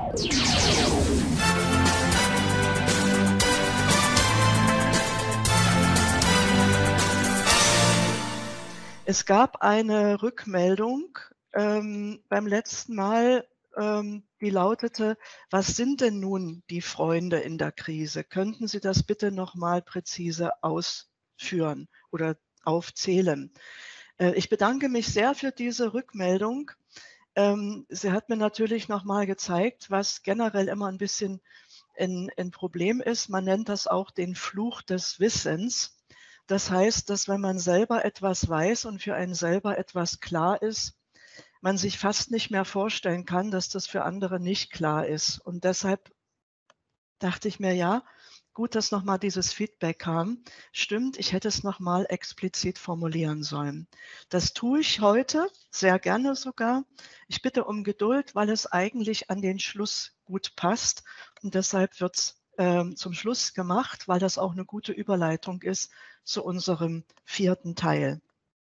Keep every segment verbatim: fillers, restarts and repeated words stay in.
Es gab eine Rückmeldung ähm, beim letzten Mal, ähm, die lautete: „Was sind denn nun die Freunde in der Krise? Könnten Sie das bitte noch mal präzise ausführen oder aufzählen?“ Äh, ich bedanke mich sehr für diese Rückmeldung. Ähm, sie hat mir natürlich noch mal gezeigt, was generell immer ein bisschen ein 'n Problem ist. Man nennt das auch den Fluch des Wissens. Das heißt, dass wenn man selber etwas weiß und für einen selber etwas klar ist, man sich fast nicht mehr vorstellen kann, dass das für andere nicht klar ist. Und deshalb dachte ich mir: „Ja, gut, dass noch mal dieses Feedback kam. Stimmt, ich hätte es noch mal explizit formulieren sollen.“ Das tue ich heute, sehr gerne sogar. Ich bitte um Geduld, weil es eigentlich an den Schluss gut passt und deshalb wird's, ähm, zum Schluss gemacht, weil das auch 'ne gute Überleitung ist zu unserem vierten Teil.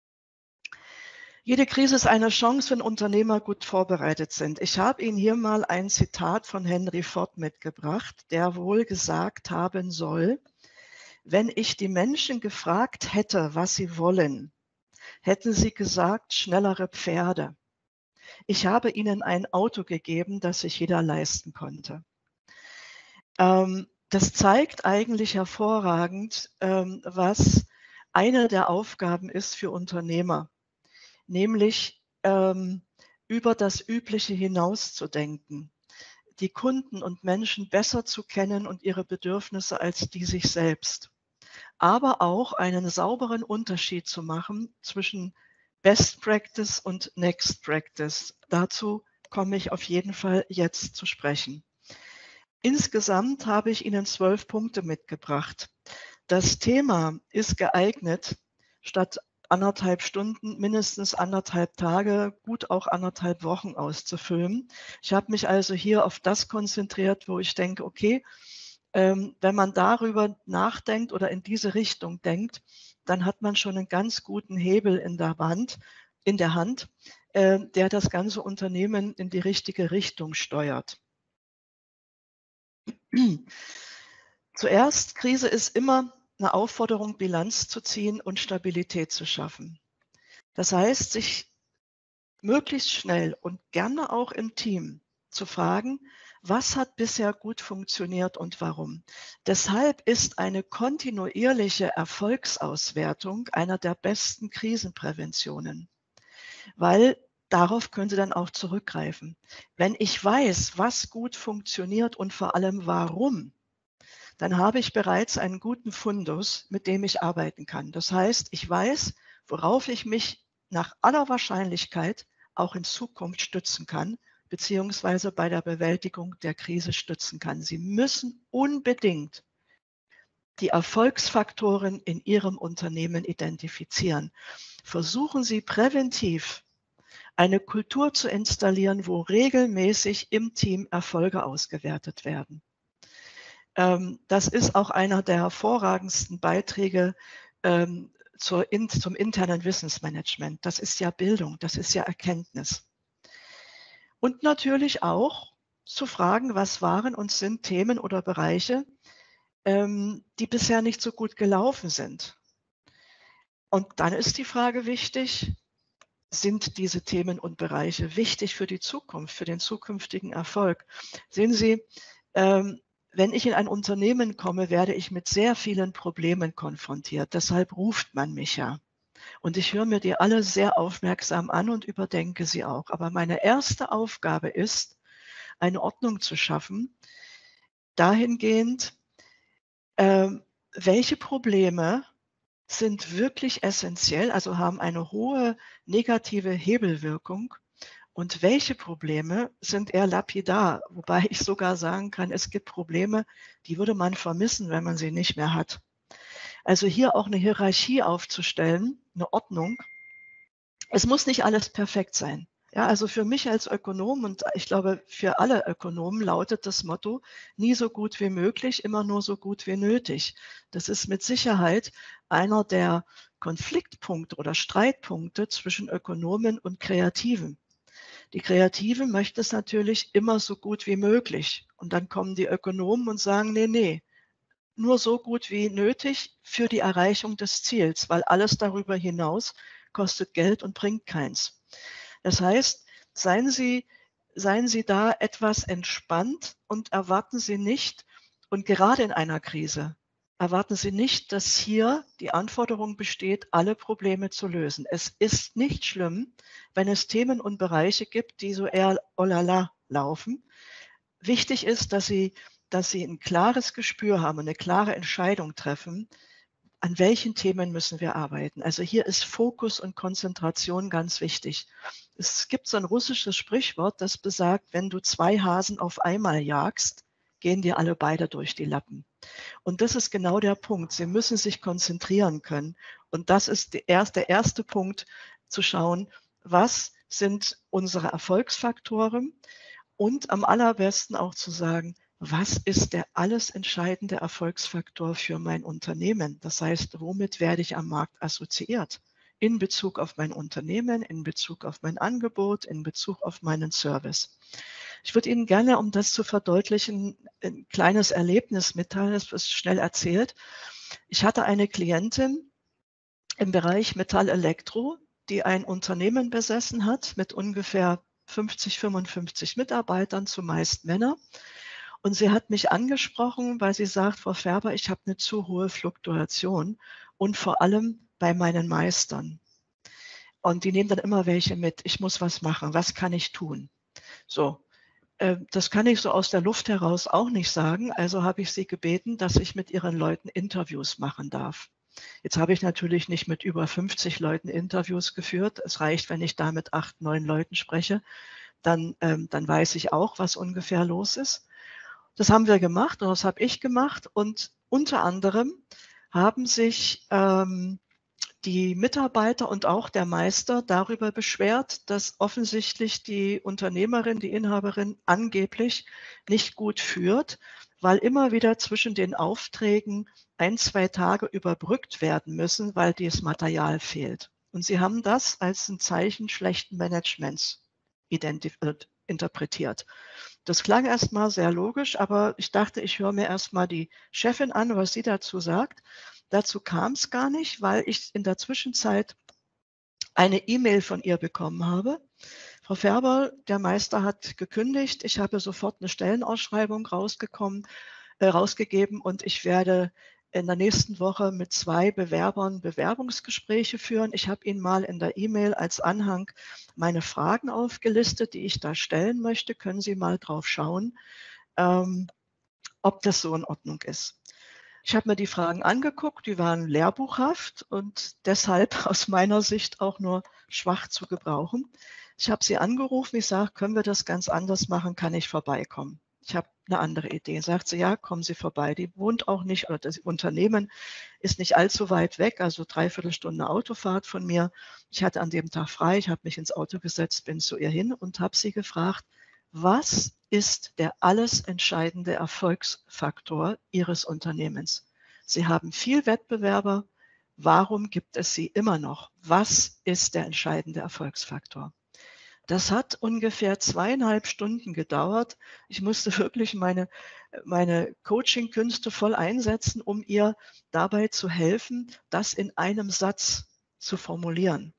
Jede Krise ist eine Chance, wenn Unternehmer gut vorbereitet sind. Ich habe Ihnen hier mal ein Zitat von Henry Ford mitgebracht, der wohl gesagt haben soll: „Wenn ich die Menschen gefragt hätte, was sie wollen, hätten sie gesagt, schnellere Pferde. Ich habe ihnen ein Auto gegeben, das sich jeder leisten konnte.“ Ähm, das zeigt eigentlich hervorragend, ähm, was eine der Aufgaben ist für Unternehmer, nämlich, ähm, über das Übliche hinauszudenken, die Kunden und Menschen besser zu kennen und ihre Bedürfnisse als die sich selbst. Aber auch einen sauberen Unterschied zu machen zwischen Best Practice und Next Practice. Dazu komme ich auf jeden Fall jetzt zu sprechen. Insgesamt habe ich Ihnen zwölf Punkte mitgebracht. Das Thema ist geeignet, statt anderthalb Stunden mindestens anderthalb Tage, gut auch anderthalb Wochen auszufüllen. Ich habe mich also hier auf das konzentriert, wo ich denke: „Okay, ähm, wenn man darüber nachdenkt oder in diese Richtung denkt, dann hat man schon 'nen ganz guten Hebel in der Wand in der Hand, äh, der das ganze Unternehmen in die richtige Richtung steuert.“ Zuerst, Krise ist immer 'ne Aufforderung, Bilanz zu ziehen und Stabilität zu schaffen. Das heißt, sich möglichst schnell und gerne auch im Team zu fragen: „Was hat bisher gut funktioniert und warum?“ Deshalb ist eine kontinuierliche Erfolgsauswertung einer der besten Krisenpräventionen, weil darauf können Sie dann auch zurückgreifen. Wenn ich weiß, was gut funktioniert und vor allem warum, dann habe ich bereits einen guten Fundus, mit dem ich arbeiten kann. Das heißt, ich weiß, worauf ich mich nach aller Wahrscheinlichkeit auch in Zukunft stützen kann, beziehungsweise bei der Bewältigung der Krise stützen kann. Sie müssen unbedingt die Erfolgsfaktoren in Ihrem Unternehmen identifizieren. Versuchen Sie präventiv eine Kultur zu installieren, wo regelmäßig im Team Erfolge ausgewertet werden. Ähm, das ist auch einer der hervorragendsten Beiträge, ähm, zur in zum internen Wissensmanagement. Das ist ja Bildung, das ist ja Erkenntnis. Und natürlich auch zu fragen: „Was waren und sind Themen oder Bereiche, ähm, die bisher nicht so gut gelaufen sind?“ Und dann ist die Frage wichtig: Sind diese Themen und Bereiche wichtig für die Zukunft, für den zukünftigen Erfolg? Sehen Sie, ähm, wenn ich in ein Unternehmen komme, werde ich mit sehr vielen Problemen konfrontiert. Deshalb ruft man mich ja. Und ich höre mir die alle sehr aufmerksam an und überdenke sie auch. Aber meine erste Aufgabe ist, eine Ordnung zu schaffen, dahingehend, ähm, welche Probleme sind wirklich essenziell, also haben eine hohe negative Hebelwirkung und welche Probleme sind eher lapidar, wobei ich sogar sagen kann, es gibt Probleme, die würde man vermissen, wenn man sie nicht mehr hat. Also hier auch 'ne Hierarchie aufzustellen, 'ne Ordnung. Es muss nicht alles perfekt sein. Ja, also für mich als Ökonom und ich glaube, für alle Ökonomen lautet das Motto: „Nie so gut wie möglich, immer nur so gut wie nötig.“ Das ist mit Sicherheit einer der Konfliktpunkte oder Streitpunkte zwischen Ökonomen und Kreativen. Die Kreativen möchten es natürlich immer so gut wie möglich. Und dann kommen die Ökonomen und sagen, nee, nee, nur so gut wie nötig für die Erreichung des Ziels, weil alles darüber hinaus kostet Geld und bringt keins. Das heißt, seien Sie, seien Sie da etwas entspannt und erwarten Sie nicht, und gerade in einer Krise, erwarten Sie nicht, dass hier die Anforderung besteht, alle Probleme zu lösen. Es ist nicht schlimm, wenn es Themen und Bereiche gibt, die so eher oh la la laufen. Wichtig ist, dass Sie, dass Sie ein klares Gespür haben und eine klare Entscheidung treffen, an welchen Themen müssen wir arbeiten. Also hier ist Fokus und Konzentration ganz wichtig. Es gibt so ein russisches Sprichwort, das besagt, wenn du zwei Hasen auf einmal jagst, gehen dir alle beide durch die Lappen. Und das ist genau der Punkt. Sie müssen sich konzentrieren können. Und das ist der erste Punkt, zu schauen, was sind unsere Erfolgsfaktoren, und am allerbesten auch zu sagen, was ist der alles entscheidende Erfolgsfaktor für mein Unternehmen? Das heißt, womit werde ich am Markt assoziiert? In Bezug auf mein Unternehmen, in Bezug auf mein Angebot, in Bezug auf meinen Service. Ich würde Ihnen gerne, um das zu verdeutlichen, ein kleines Erlebnis mitteilen, das ist schnell erzählt. Ich hatte eine Klientin im Bereich Metall-Elektro, die ein Unternehmen besessen hat mit ungefähr fünfzig, fünfundfünfzig Mitarbeitern, zumeist Männer. Und sie hat mich angesprochen, weil sie sagt, Frau Färber, ich habe eine zu hohe Fluktuation und vor allem bei meinen Meistern. Und die nehmen dann immer welche mit. Ich muss was machen. Was kann ich tun? So, äh, das kann ich so aus der Luft heraus auch nicht sagen. Also habe ich sie gebeten, dass ich mit ihren Leuten Interviews machen darf. Jetzt habe ich natürlich nicht mit über fünfzig Leuten Interviews geführt. Es reicht, wenn ich da mit acht, neun Leuten spreche. Dann, ähm, dann weiß ich auch, was ungefähr los ist. Das haben wir gemacht und das habe ich gemacht. Und unter anderem haben sich ähm, die Mitarbeiter und auch der Meister darüber beschwert, dass offensichtlich die Unternehmerin, die Inhaberin angeblich nicht gut führt, weil immer wieder zwischen den Aufträgen ein, zwei Tage überbrückt werden müssen, weil das Material fehlt. Und sie haben das als ein Zeichen schlechten Managements interpretiert. Das klang erstmal sehr logisch, aber ich dachte, ich höre mir erstmal die Chefin an, was sie dazu sagt. Dazu kam es gar nicht, weil ich in der Zwischenzeit eine E-Mail von ihr bekommen habe. Frau Färber, der Meister hat gekündigt. Ich habe sofort eine Stellenausschreibung rausgekommen, äh, rausgegeben und ich werde in der nächsten Woche mit zwei Bewerbern Bewerbungsgespräche führen. Ich habe Ihnen mal in der E-Mail als Anhang meine Fragen aufgelistet, die ich da stellen möchte. Können Sie mal drauf schauen, ähm, ob das so in Ordnung ist. Ich habe mir die Fragen angeguckt, die waren lehrbuchhaft und deshalb aus meiner Sicht auch nur schwach zu gebrauchen. Ich habe sie angerufen, ich sage, können wir das ganz anders machen, kann ich vorbeikommen? Ich habe eine andere Idee. Sagt sie, ja, kommen Sie vorbei. Die wohnt auch nicht, oder das Unternehmen ist nicht allzu weit weg, also dreiviertel Stunde Autofahrt von mir. Ich hatte an dem Tag frei, ich habe mich ins Auto gesetzt, bin zu ihr hin und habe sie gefragt, was ist der alles entscheidende Erfolgsfaktor Ihres Unternehmens? Sie haben viel Wettbewerber. Warum gibt es sie immer noch? Was ist der entscheidende Erfolgsfaktor? Das hat ungefähr zweieinhalb Stunden gedauert. Ich musste wirklich meine, meine Coaching-Künste voll einsetzen, um ihr dabei zu helfen, das in einem Satz zu formulieren.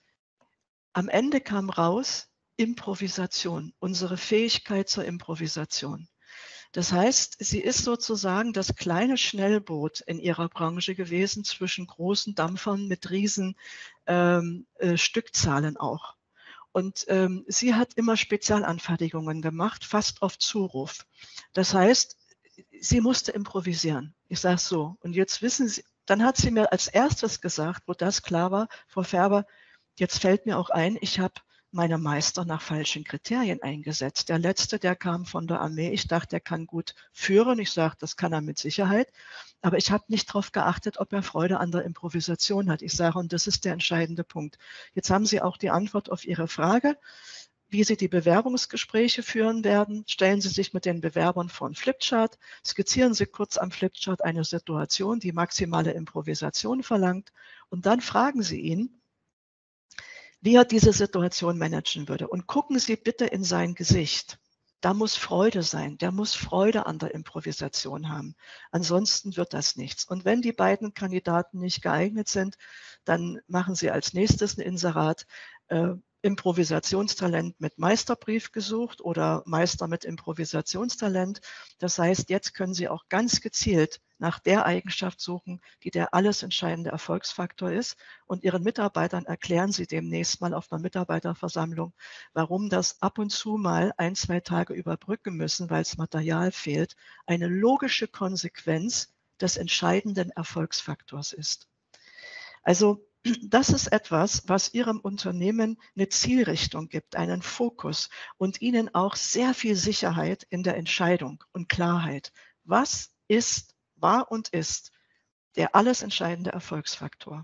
Am Ende kam raus Improvisation, unsere Fähigkeit zur Improvisation. Das heißt, sie ist sozusagen das kleine Schnellboot in ihrer Branche gewesen zwischen großen Dampfern mit riesen ähm, äh, Stückzahlen auch. Und ähm, sie hat immer Spezialanfertigungen gemacht, fast auf Zuruf. Das heißt, sie musste improvisieren. Ich sage so. Und jetzt wissen Sie, dann hat sie mir als erstes gesagt, wo das klar war, Frau Färber, jetzt fällt mir auch ein, ich habe meine Meister nach falschen Kriterien eingesetzt. Der letzte, der kam von der Armee. Ich dachte, der kann gut führen. Ich sage, das kann er mit Sicherheit. Aber ich habe nicht darauf geachtet, ob er Freude an der Improvisation hat. Ich sage, und das ist der entscheidende Punkt. Jetzt haben Sie auch die Antwort auf Ihre Frage, wie Sie die Bewerbungsgespräche führen werden. Stellen Sie sich mit den Bewerbern vor einen Flipchart, skizzieren Sie kurz am Flipchart eine Situation, die maximale Improvisation verlangt, und dann fragen Sie ihn, wie er diese Situation managen würde. Und gucken Sie bitte in sein Gesicht. Da muss Freude sein. Der muss Freude an der Improvisation haben. Ansonsten wird das nichts. Und wenn die beiden Kandidaten nicht geeignet sind, dann machen Sie als nächstes ein Inserat, äh, Improvisationstalent mit Meisterbrief gesucht oder Meister mit Improvisationstalent. Das heißt, jetzt können Sie auch ganz gezielt nach der Eigenschaft suchen, die der alles entscheidende Erfolgsfaktor ist. Und Ihren Mitarbeitern erklären Sie demnächst mal auf einer Mitarbeiterversammlung, warum das ab und zu mal ein, zwei Tage überbrücken müssen, weil es Material fehlt, eine logische Konsequenz des entscheidenden Erfolgsfaktors ist. Also das ist etwas, was Ihrem Unternehmen eine Zielrichtung gibt, einen Fokus und Ihnen auch sehr viel Sicherheit in der Entscheidung und Klarheit. Was ist, war und ist der alles entscheidende Erfolgsfaktor?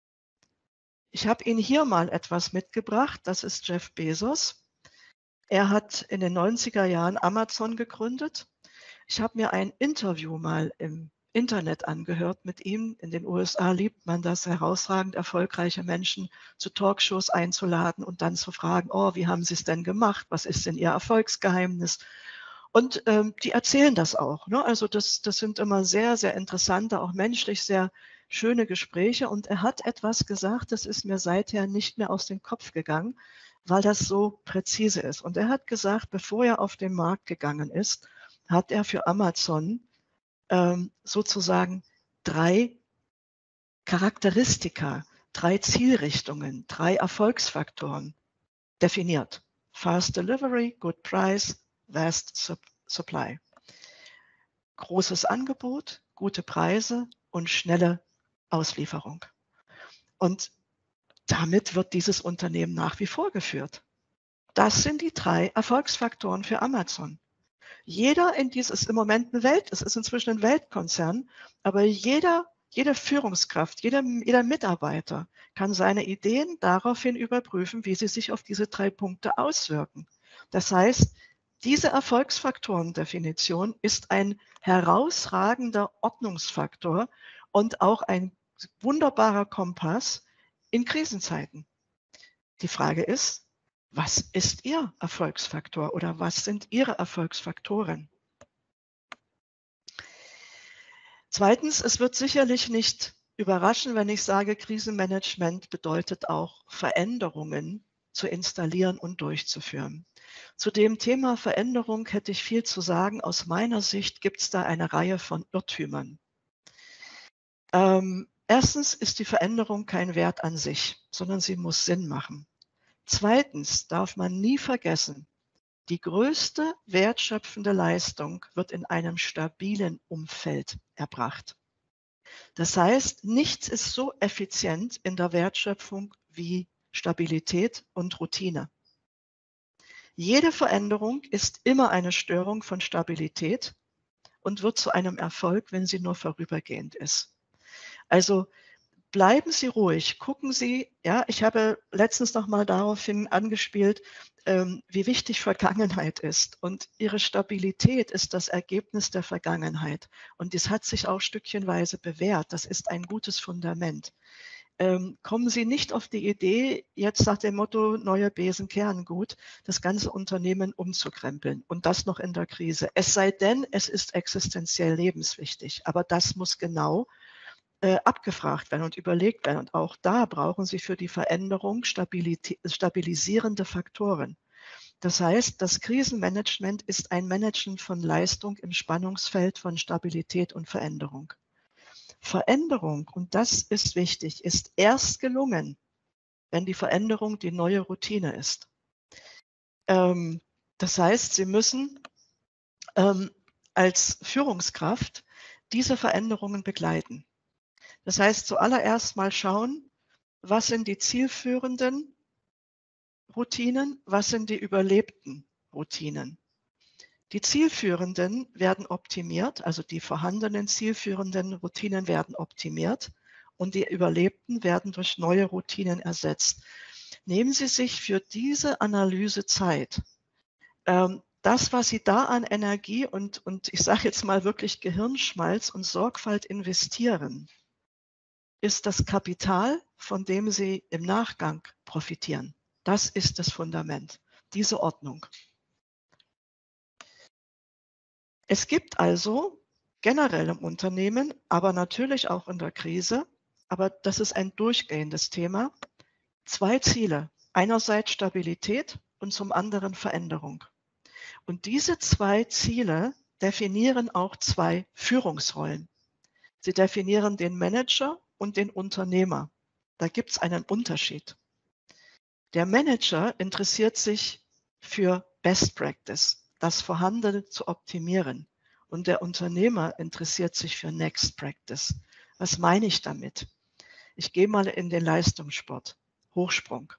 Ich habe Ihnen hier mal etwas mitgebracht. Das ist Jeff Bezos. Er hat in den neunziger Jahren Amazon gegründet. Ich habe mir ein Interview mal im Internet angehört mit ihm. In den U S A liebt man das, herausragend erfolgreiche Menschen zu Talkshows einzuladen und dann zu fragen, oh, wie haben Sie es denn gemacht? Was ist denn Ihr Erfolgsgeheimnis? Und ähm, die erzählen das auch. Ne? Also das, das sind immer sehr, sehr interessante, auch menschlich sehr schöne Gespräche. Und er hat etwas gesagt, das ist mir seither nicht mehr aus dem Kopf gegangen, weil das so präzise ist. Und er hat gesagt, bevor er auf den Markt gegangen ist, hat er für Amazon ähm, sozusagen drei Charakteristika, drei Zielrichtungen, drei Erfolgsfaktoren definiert. Fast Delivery, Good Price, Vast Sup- Supply. Großes Angebot, gute Preise und schnelle Auslieferung. Und damit wird dieses Unternehmen nach wie vor geführt. Das sind die drei Erfolgsfaktoren für Amazon. Jeder in dieses ist im Moment eine Welt, es ist inzwischen ein Weltkonzern, aber jeder, jede Führungskraft, jeder, jeder Mitarbeiter kann seine Ideen daraufhin überprüfen, wie sie sich auf diese drei Punkte auswirken. Das heißt, diese Erfolgsfaktorendefinition ist ein herausragender Ordnungsfaktor und auch ein wunderbarer Kompass in Krisenzeiten. Die Frage ist, was ist Ihr Erfolgsfaktor oder was sind Ihre Erfolgsfaktoren? Zweitens, es wird sicherlich nicht überraschen, wenn ich sage, Krisenmanagement bedeutet auch Veränderungen zu installieren und durchzuführen. Zu dem Thema Veränderung hätte ich viel zu sagen. Aus meiner Sicht gibt es da eine Reihe von Irrtümern. Ähm, erstens ist die Veränderung kein Wert an sich, sondern sie muss Sinn machen. Zweitens darf man nie vergessen, die größte wertschöpfende Leistung wird in einem stabilen Umfeld erbracht. Das heißt, nichts ist so effizient in der Wertschöpfung wie Stabilität und Routine. Jede Veränderung ist immer eine Störung von Stabilität und wird zu einem Erfolg, wenn sie nur vorübergehend ist. Also bleiben Sie ruhig, gucken Sie, ja, ich habe letztens noch mal daraufhin angespielt, ähm, wie wichtig Vergangenheit ist. Und Ihre Stabilität ist das Ergebnis der Vergangenheit. Und dies hat sich auch stückchenweise bewährt. Das ist ein gutes Fundament. Ähm, kommen Sie nicht auf die Idee, jetzt nach dem Motto, neue Besen kehren gut, das ganze Unternehmen umzukrempeln und das noch in der Krise. Es sei denn, es ist existenziell lebenswichtig. Aber das muss genau äh, abgefragt werden und überlegt werden. Und auch da brauchen Sie für die Veränderung stabilisierende Faktoren. Das heißt, das Krisenmanagement ist ein Managen von Leistung im Spannungsfeld von Stabilität und Veränderung. Veränderung, und das ist wichtig, ist erst gelungen, wenn die Veränderung die neue Routine ist. Ähm, das heißt, Sie müssen ähm, als Führungskraft diese Veränderungen begleiten. Das heißt, zuallererst mal schauen, was sind die zielführenden Routinen, was sind die überlebten Routinen. Die zielführenden werden optimiert, also die vorhandenen zielführenden Routinen werden optimiert und die überlebten werden durch neue Routinen ersetzt. Nehmen Sie sich für diese Analyse Zeit. Ähm, das, was Sie da an Energie und, und ich sage jetzt mal wirklich Gehirnschmalz und Sorgfalt investieren, ist das Kapital, von dem Sie im Nachgang profitieren. Das ist das Fundament, diese Ordnung. Es gibt also generell im Unternehmen, aber natürlich auch in der Krise, aber das ist ein durchgehendes Thema, zwei Ziele. Einerseits Stabilität und zum anderen Veränderung. Und diese zwei Ziele definieren auch zwei Führungsrollen. Sie definieren den Manager und den Unternehmer. Da gibt es einen Unterschied. Der Manager interessiert sich für Best Practice, das Vorhandene zu optimieren. Und der Unternehmer interessiert sich für Next Practice. Was meine ich damit? Ich gehe mal in den Leistungssport, Hochsprung.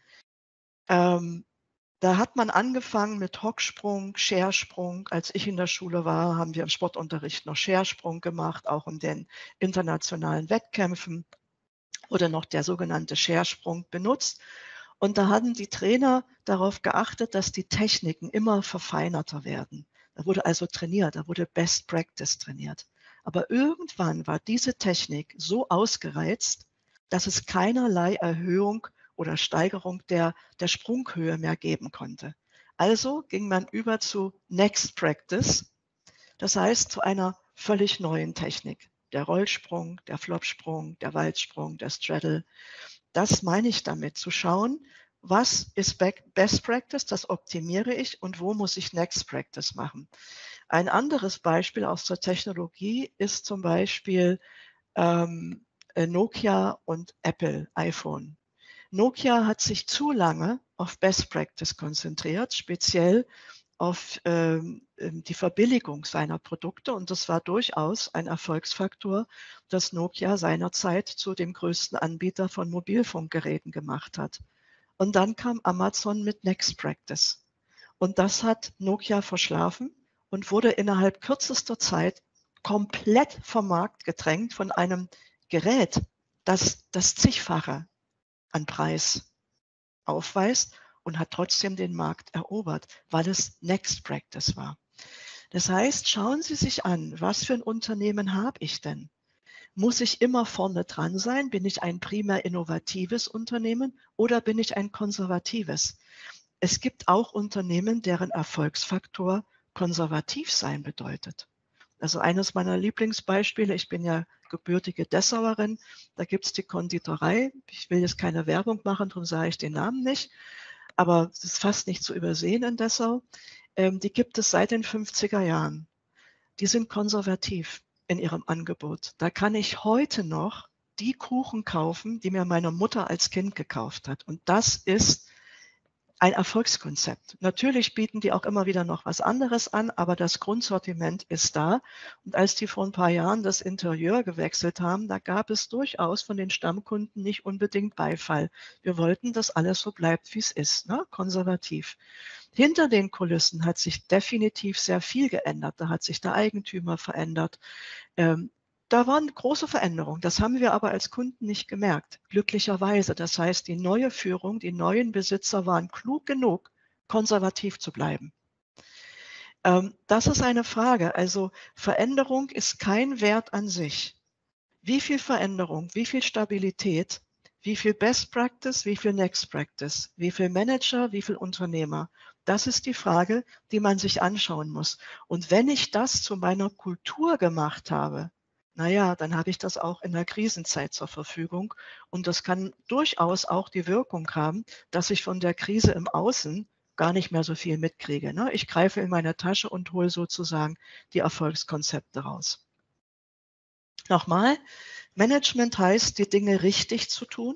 Ähm, da hat man angefangen mit Hocksprung, Schersprung. Als ich in der Schule war, haben wir im Sportunterricht noch Schersprung gemacht, auch in den internationalen Wettkämpfen wurde noch der sogenannte Schersprung benutzt. Und da hatten die Trainer darauf geachtet, dass die Techniken immer verfeinerter werden. Da wurde also trainiert, da wurde Best Practice trainiert. Aber irgendwann war diese Technik so ausgereizt, dass es keinerlei Erhöhung oder Steigerung der, der Sprunghöhe mehr geben konnte. Also ging man über zu Next Practice, das heißt zu einer völlig neuen Technik. Der Rollsprung, der Flopsprung, der Waldssprung, der Straddle. Das meine ich damit, zu schauen, was ist Best Practice, das optimiere ich und wo muss ich Next Practice machen. Ein anderes Beispiel aus der Technologie ist zum Beispiel ähm, Nokia und Apple iPhone. Nokia hat sich zu lange auf Best Practice konzentriert, speziell auf ähm, die Verbilligung seiner Produkte. Und das war durchaus ein Erfolgsfaktor, dass Nokia seinerzeit zu dem größten Anbieter von Mobilfunkgeräten gemacht hat. Und dann kam Amazon mit Next Practice. Und das hat Nokia verschlafen und wurde innerhalb kürzester Zeit komplett vom Markt gedrängt von einem Gerät, das das zigfache an Preis aufweist und hat trotzdem den Markt erobert, weil es Next Practice war. Das heißt, schauen Sie sich an, was für ein Unternehmen habe ich denn? Muss ich immer vorne dran sein? Bin ich ein primär innovatives Unternehmen oder bin ich ein konservatives? Es gibt auch Unternehmen, deren Erfolgsfaktor konservativ sein bedeutet. Also eines meiner Lieblingsbeispiele, ich bin ja gebürtige Dessauerin, da gibt es die Konditorei. Ich will jetzt keine Werbung machen, darum sage ich den Namen nicht, aber es ist fast nicht zu übersehen in Dessau. Ähm, die gibt es seit den fünfziger Jahren. Die sind konservativ in ihrem Angebot. Da kann ich heute noch die Kuchen kaufen, die mir meine Mutter als Kind gekauft hat. Und das ist ein Erfolgskonzept. Natürlich bieten die auch immer wieder noch was anderes an, aber das Grundsortiment ist da. Und als die vor ein paar Jahren das Interieur gewechselt haben, da gab es durchaus von den Stammkunden nicht unbedingt Beifall. Wir wollten, dass alles so bleibt, wie es ist, ne? Konservativ. Hinter den Kulissen hat sich definitiv sehr viel geändert. Da hat sich der Eigentümer verändert. Ähm, Da waren große Veränderungen. Das haben wir aber als Kunden nicht gemerkt, glücklicherweise. Das heißt, die neue Führung, die neuen Besitzer waren klug genug, konservativ zu bleiben. Ähm, das ist eine Frage. Also Veränderung ist kein Wert an sich. Wie viel Veränderung, wie viel Stabilität, wie viel Best Practice, wie viel Next Practice, wie viel Manager, wie viel Unternehmer? Das ist die Frage, die man sich anschauen muss. Und wenn ich das zu meiner Kultur gemacht habe, naja, dann habe ich das auch in der Krisenzeit zur Verfügung. Und das kann durchaus auch die Wirkung haben, dass ich von der Krise im Außen gar nicht mehr so viel mitkriege. Ne? Ich greife in meine Tasche und hole sozusagen die Erfolgskonzepte raus. Nochmal, Management heißt, die Dinge richtig zu tun,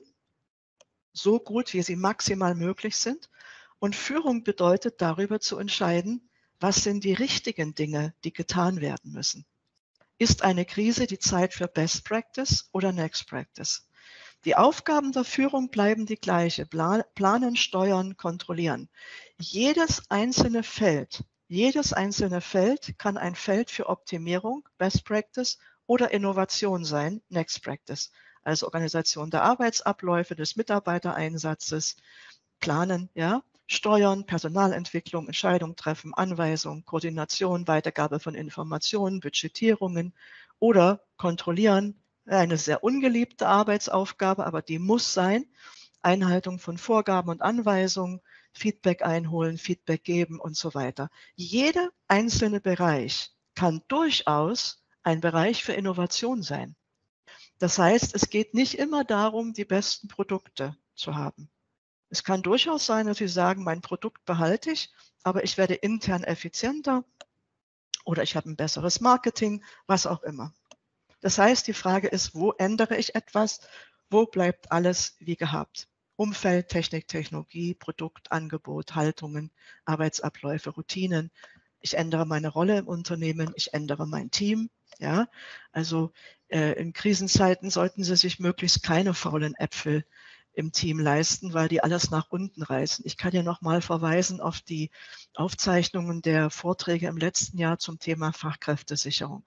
so gut, wie sie maximal möglich sind. Und Führung bedeutet, darüber zu entscheiden, was sind die richtigen Dinge, die getan werden müssen. Ist eine Krise die Zeit für Best Practice oder Next Practice? Die Aufgaben der Führung bleiben die gleiche. Planen, steuern, kontrollieren. Jedes einzelne Feld, jedes einzelne Feld kann ein Feld für Optimierung, Best Practice oder Innovation sein, Next Practice. Also Organisation der Arbeitsabläufe, des Mitarbeitereinsatzes, planen, ja, steuern, Personalentwicklung, Entscheidung treffen, Anweisung, Koordination, Weitergabe von Informationen, Budgetierungen oder kontrollieren, Eine sehr ungeliebte Arbeitsaufgabe, aber die muss sein. Einhaltung von Vorgaben und Anweisungen, Feedback einholen, Feedback geben und so weiter. Jeder einzelne Bereich kann durchaus ein Bereich für Innovation sein. Das heißt, es geht nicht immer darum, die besten Produkte zu haben. Es kann durchaus sein, dass Sie sagen, mein Produkt behalte ich, aber ich werde intern effizienter oder ich habe ein besseres Marketing, was auch immer. Das heißt, die Frage ist, wo ändere ich etwas? Wo bleibt alles wie gehabt? Umfeld, Technik, Technologie, Produkt, Angebot, Haltungen, Arbeitsabläufe, Routinen. Ich ändere meine Rolle im Unternehmen, ich ändere mein Team. Ja, also äh, in Krisenzeiten sollten Sie sich möglichst keine faulen Äpfel im Team leisten, weil die alles nach unten reißen. Ich kann ja noch mal verweisen auf die Aufzeichnungen der Vorträge im letzten Jahr zum Thema Fachkräftesicherung.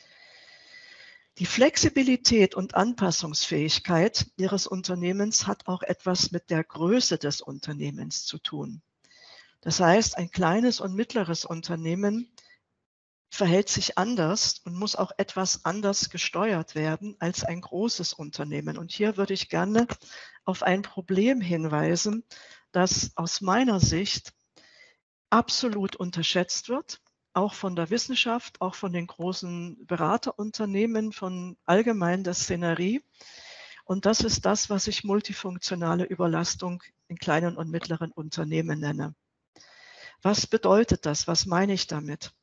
Die Flexibilität und Anpassungsfähigkeit Ihres Unternehmens hat auch etwas mit der Größe des Unternehmens zu tun. Das heißt, ein kleines und mittleres Unternehmen verhält sich anders und muss auch etwas anders gesteuert werden als ein großes Unternehmen. Und hier würde ich gerne auf ein Problem hinweisen, das aus meiner Sicht absolut unterschätzt wird, auch von der Wissenschaft, auch von den großen Beraterunternehmen, von allgemein der Szenerie. Und das ist das, was ich multifunktionale Überlastung in kleinen und mittleren Unternehmen nenne. Was bedeutet das? Was meine ich damit?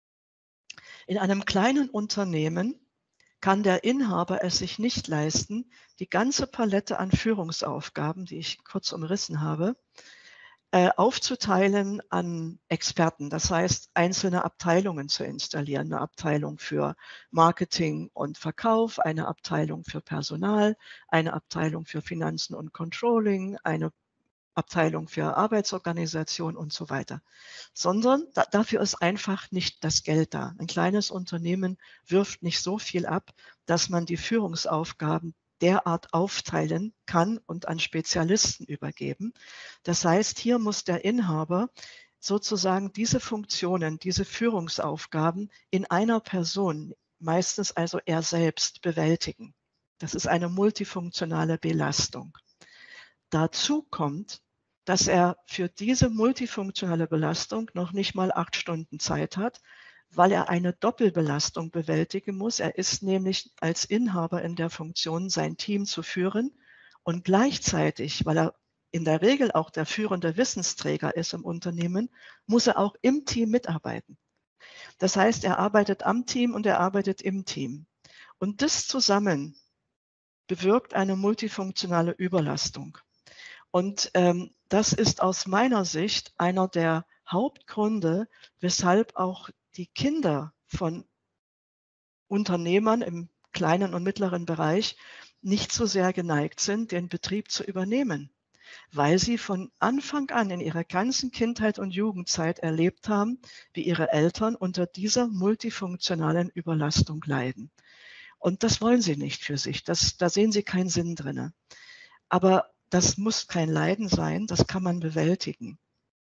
In einem kleinen Unternehmen kann der Inhaber es sich nicht leisten, die ganze Palette an Führungsaufgaben, die ich kurz umrissen habe, äh, aufzuteilen an Experten. Das heißt, einzelne Abteilungen zu installieren. Eine Abteilung für Marketing und Verkauf, eine Abteilung für Personal, eine Abteilung für Finanzen und Controlling, eine Abteilung für Arbeitsorganisation und so weiter. Sondern da, dafür ist einfach nicht das Geld da. Ein kleines Unternehmen wirft nicht so viel ab, dass man die Führungsaufgaben derart aufteilen kann und an Spezialisten übergeben. Das heißt, hier muss der Inhaber sozusagen diese Funktionen, diese Führungsaufgaben in einer Person, meistens also er selbst, bewältigen. Das ist eine multifunktionale Belastung. Dazu kommt, dass er für diese multifunktionale Belastung noch nicht mal acht Stunden Zeit hat, weil er eine Doppelbelastung bewältigen muss. Er ist nämlich als Inhaber in der Funktion, sein Team zu führen und gleichzeitig, weil er in der Regel auch der führende Wissensträger ist im Unternehmen, muss er auch im Team mitarbeiten. Das heißt, er arbeitet am Team und er arbeitet im Team. Und das zusammen bewirkt eine multifunktionale Überlastung. Und ähm, das ist aus meiner Sicht einer der Hauptgründe, weshalb auch die Kinder von Unternehmern im kleinen und mittleren Bereich nicht so sehr geneigt sind, den Betrieb zu übernehmen, weil sie von Anfang an in ihrer ganzen Kindheit und Jugendzeit erlebt haben, wie ihre Eltern unter dieser multifunktionalen Überlastung leiden. Und das wollen sie nicht für sich, das, da sehen sie keinen Sinn drin. Aber das muss kein Leiden sein, das kann man bewältigen.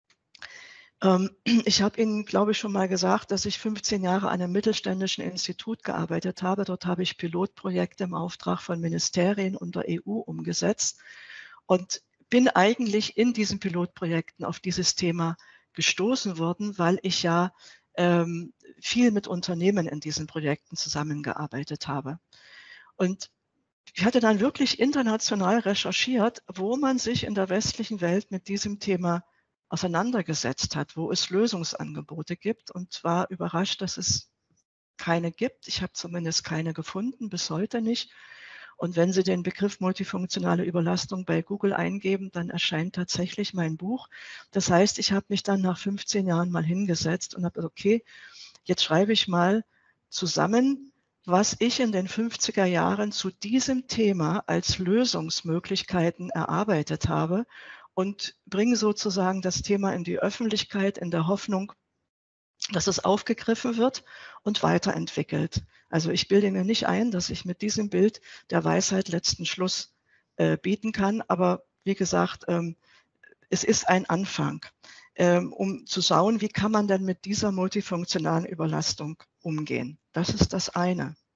Ähm, ich habe Ihnen, glaube ich, schon mal gesagt, dass ich fünfzehn Jahre an einem mittelständischen Institut gearbeitet habe. Dort habe ich Pilotprojekte im Auftrag von Ministerien und der E U umgesetzt und bin eigentlich in diesen Pilotprojekten auf dieses Thema gestoßen worden, weil ich ja ähm, viel mit Unternehmen in diesen Projekten zusammengearbeitet habe. Und ich hatte dann wirklich international recherchiert, wo man sich in der westlichen Welt mit diesem Thema auseinandergesetzt hat, wo es Lösungsangebote gibt und war überrascht, dass es keine gibt. Ich habe zumindest keine gefunden, bis heute nicht. Und wenn Sie den Begriff multifunktionale Überlastung bei Google eingeben, dann erscheint tatsächlich mein Buch. Das heißt, ich habe mich dann nach fünfzehn Jahren mal hingesetzt und habe gesagt, okay, jetzt schreibe ich mal zusammen, was ich in den fünfziger Jahren zu diesem Thema als Lösungsmöglichkeiten erarbeitet habe und bringe sozusagen das Thema in die Öffentlichkeit in der Hoffnung, dass es aufgegriffen wird und weiterentwickelt. Also ich bilde mir nicht ein, dass ich mit diesem Bild der Weisheit letzten Schluss äh, bieten kann, aber wie gesagt, ähm, es ist ein Anfang, ähm, um zu schauen, wie kann man denn mit dieser multifunktionalen Überlastung umgehen. Das ist das eine.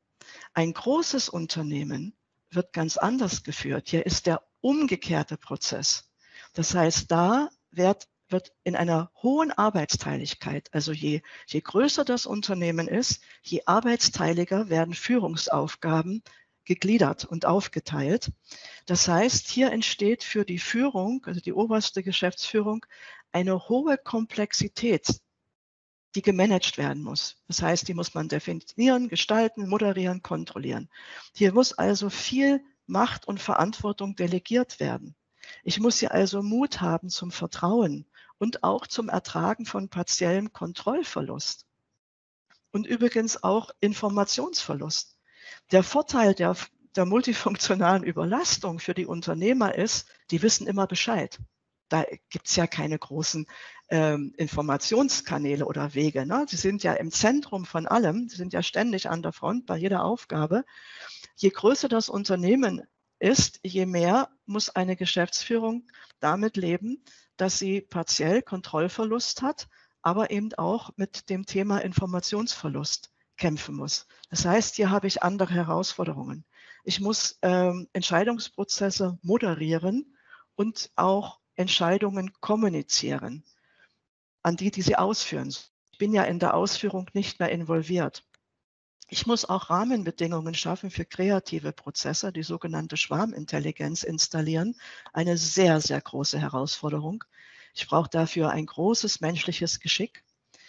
Ein großes Unternehmen wird ganz anders geführt. Hier ist der umgekehrte Prozess. Das heißt, da wird, wird in einer hohen Arbeitsteiligkeit, also je, je größer das Unternehmen ist, je arbeitsteiliger werden Führungsaufgaben gegliedert und aufgeteilt. Das heißt, hier entsteht für die Führung, also die oberste Geschäftsführung, eine hohe Komplexität, die gemanagt werden muss. Das heißt, die muss man definieren, gestalten, moderieren, kontrollieren. Hier muss also viel Macht und Verantwortung delegiert werden. Ich muss hier also Mut haben zum Vertrauen und auch zum Ertragen von partiellem Kontrollverlust. Und übrigens auch Informationsverlust. Der Vorteil der, der multifunktionalen Überlastung für die Unternehmer ist, die wissen immer Bescheid. Da gibt es ja keine großen ähm, Informationskanäle oder Wege. Ne? Sie sind ja im Zentrum von allem, sie sind ja ständig an der Front bei jeder Aufgabe. Je größer das Unternehmen ist, je mehr muss eine Geschäftsführung damit leben, dass sie partiell Kontrollverlust hat, aber eben auch mit dem Thema Informationsverlust kämpfen muss. Das heißt, hier habe ich andere Herausforderungen. Ich muss ähm, Entscheidungsprozesse moderieren und auch Entscheidungen kommunizieren an die, die sie ausführen. Ich bin ja in der Ausführung nicht mehr involviert. Ich muss auch Rahmenbedingungen schaffen für kreative Prozesse, die sogenannte Schwarmintelligenz installieren. Eine sehr, sehr große Herausforderung. Ich brauche dafür ein großes menschliches Geschick.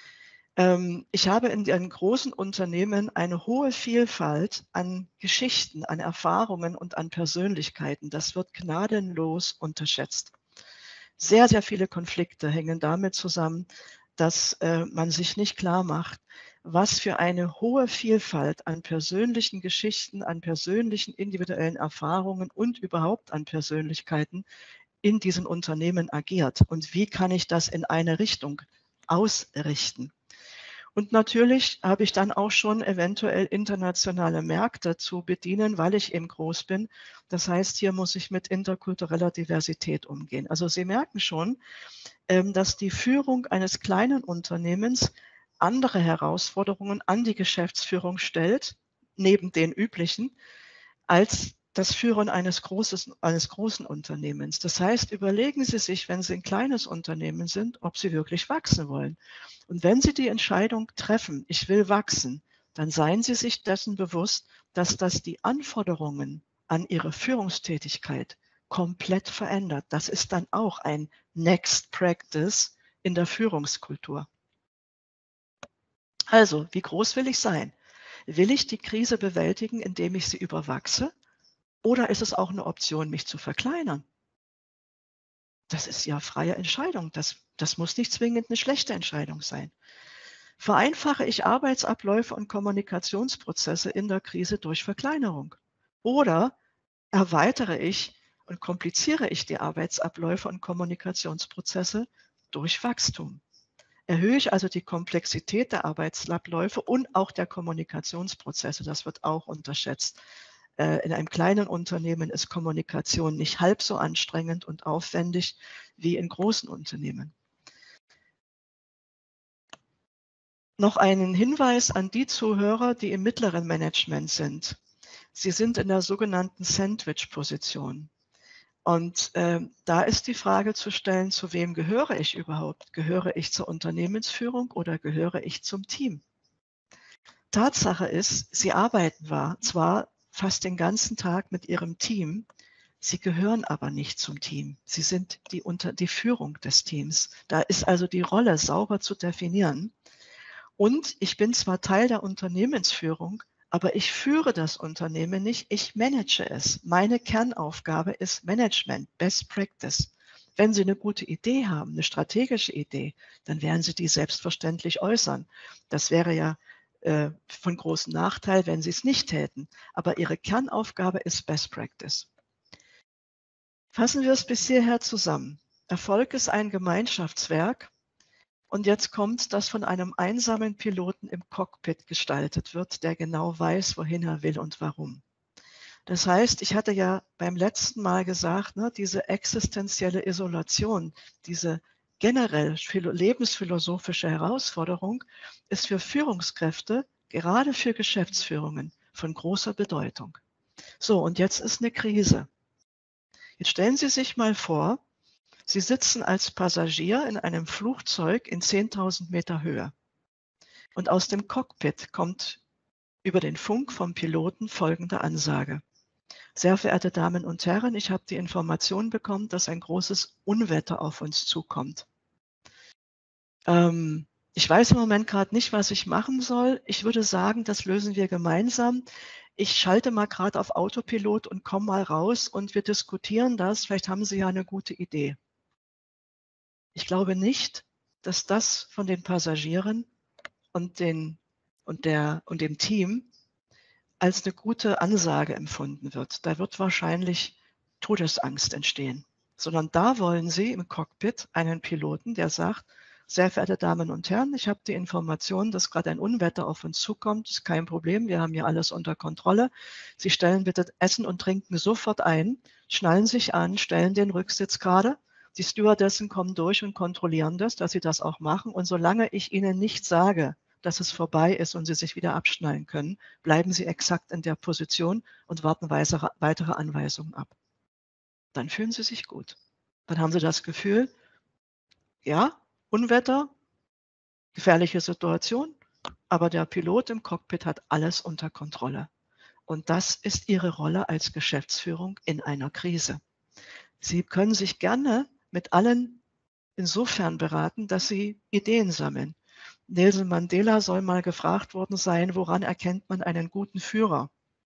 Ich habe in den großen Unternehmen eine hohe Vielfalt an Geschichten, an Erfahrungen und an Persönlichkeiten. Das wird gnadenlos unterschätzt. Sehr, sehr viele Konflikte hängen damit zusammen, dass äh, man sich nicht klar macht, was für eine hohe Vielfalt an persönlichen Geschichten, an persönlichen individuellen Erfahrungen und überhaupt an Persönlichkeiten in diesen Unternehmen agiert. Und wie kann ich das in eine Richtung ausrichten? Und natürlich habe ich dann auch schon eventuell internationale Märkte zu bedienen, weil ich eben groß bin. Das heißt, hier muss ich mit interkultureller Diversität umgehen. Also Sie merken schon, dass die Führung eines kleinen Unternehmens andere Herausforderungen an die Geschäftsführung stellt, neben den üblichen, als das Führen eines, großes, eines großen Unternehmens. Das heißt, überlegen Sie sich, wenn Sie ein kleines Unternehmen sind, ob Sie wirklich wachsen wollen. Und wenn Sie die Entscheidung treffen, ich will wachsen, dann seien Sie sich dessen bewusst, dass das die Anforderungen an Ihre Führungstätigkeit komplett verändert. Das ist dann auch ein Next Practice in der Führungskultur. Also, wie groß will ich sein? Will ich die Krise bewältigen, indem ich sie überwachse? Oder ist es auch eine Option, mich zu verkleinern? Das ist ja freie Entscheidung. Das, das muss nicht zwingend eine schlechte Entscheidung sein. Vereinfache ich Arbeitsabläufe und Kommunikationsprozesse in der Krise durch Verkleinerung? Oder erweitere ich und kompliziere ich die Arbeitsabläufe und Kommunikationsprozesse durch Wachstum? Erhöhe ich also die Komplexität der Arbeitsabläufe und auch der Kommunikationsprozesse? Das wird auch unterschätzt. In einem kleinen Unternehmen ist Kommunikation nicht halb so anstrengend und aufwendig wie in großen Unternehmen. Noch einen Hinweis an die Zuhörer, die im mittleren Management sind. Sie sind in der sogenannten Sandwich-Position. Und äh, da ist die Frage zu stellen, zu wem gehöre ich überhaupt? Gehöre ich zur Unternehmensführung oder gehöre ich zum Team? Tatsache ist, Sie arbeiten zwar fast den ganzen Tag mit Ihrem Team, Sie gehören aber nicht zum Team. Sie sind die, unter, die Führung des Teams. Da ist also die Rolle sauber zu definieren. Und ich bin zwar Teil der Unternehmensführung, aber ich führe das Unternehmen nicht, ich manage es. Meine Kernaufgabe ist Management, Best Practice. Wenn Sie eine gute Idee haben, eine strategische Idee, dann werden Sie die selbstverständlich äußern. Das wäre ja äh, von großem Nachteil, wenn Sie es nicht täten. Aber Ihre Kernaufgabe ist Best Practice. Fassen wir es bis hierher zusammen. Erfolg ist ein Gemeinschaftswerk. Und jetzt kommt, dass von einem einsamen Piloten im Cockpit gestaltet wird, der genau weiß, wohin er will und warum. Das heißt, ich hatte ja beim letzten Mal gesagt, ne, diese existenzielle Isolation, diese generell lebensphilosophische Herausforderung ist für Führungskräfte, gerade für Geschäftsführungen, von großer Bedeutung. So, und jetzt ist eine Krise. Jetzt stellen Sie sich mal vor, Sie sitzen als Passagier in einem Flugzeug in zehntausend Meter Höhe. Und aus dem Cockpit kommt über den Funk vom Piloten folgende Ansage. Sehr verehrte Damen und Herren, ich habe die Information bekommen, dass ein großes Unwetter auf uns zukommt. Ähm, ich weiß im Moment gerade nicht, was ich machen soll. Ich würde sagen, das lösen wir gemeinsam. Ich schalte mal gerade auf Autopilot und komme mal raus und wir diskutieren das. Vielleicht haben Sie ja eine gute Idee. Ich glaube nicht, dass das von den Passagieren und, den, und, der, und dem Team als eine gute Ansage empfunden wird. Da wird wahrscheinlich Todesangst entstehen. Sondern da wollen Sie im Cockpit einen Piloten, der sagt, sehr verehrte Damen und Herren, ich habe die Information, dass gerade ein Unwetter auf uns zukommt. Das ist kein Problem, wir haben hier alles unter Kontrolle. Sie stellen bitte Essen und Trinken sofort ein, schnallen sich an, stellen den Rücksitz gerade. Die Stewardessen kommen durch und kontrollieren das, dass sie das auch machen. Und solange ich Ihnen nicht sage, dass es vorbei ist und Sie sich wieder abschnallen können, bleiben Sie exakt in der Position und warten weitere Anweisungen ab. Dann fühlen Sie sich gut. Dann haben Sie das Gefühl, ja, Unwetter, gefährliche Situation, aber der Pilot im Cockpit hat alles unter Kontrolle. Und das ist Ihre Rolle als Geschäftsführung in einer Krise. Sie können sich gerne mit allen insofern beraten, dass Sie Ideen sammeln. Nelson Mandela soll mal gefragt worden sein, woran erkennt man einen guten Führer?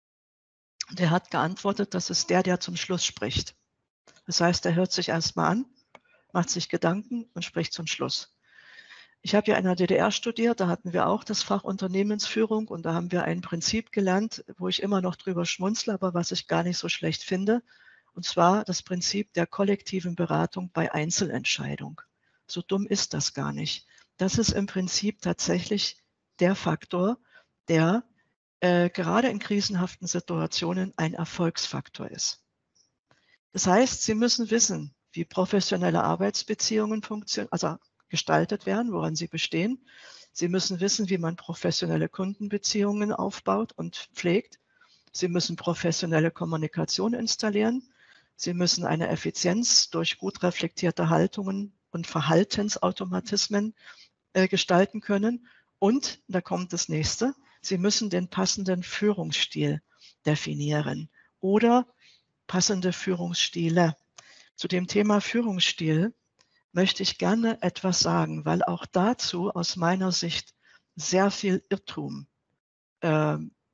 Und er hat geantwortet, das ist der, der zum Schluss spricht. Das heißt, er hört sich erstmal an, macht sich Gedanken und spricht zum Schluss. Ich habe ja in der D D R studiert, da hatten wir auch das Fach Unternehmensführung und da haben wir ein Prinzip gelernt, wo ich immer noch drüber schmunzle, aber was ich gar nicht so schlecht finde, und zwar das Prinzip der kollektiven Beratung bei Einzelentscheidung. So dumm ist das gar nicht. Das ist im Prinzip tatsächlich der Faktor, der äh, gerade in krisenhaften Situationen ein Erfolgsfaktor ist. Das heißt, Sie müssen wissen, wie professionelle Arbeitsbeziehungen funktionieren, also gestaltet werden, woran sie bestehen. Sie müssen wissen, wie man professionelle Kundenbeziehungen aufbaut und pflegt. Sie müssen professionelle Kommunikation installieren. Sie müssen eine Effizienz durch gut reflektierte Haltungen und Verhaltensautomatismen äh, gestalten können. Und, da kommt das nächste, Sie müssen den passenden Führungsstil definieren oder passende Führungsstile. Zu dem Thema Führungsstil möchte ich gerne etwas sagen, weil auch dazu aus meiner Sicht sehr viel Irrtum äh,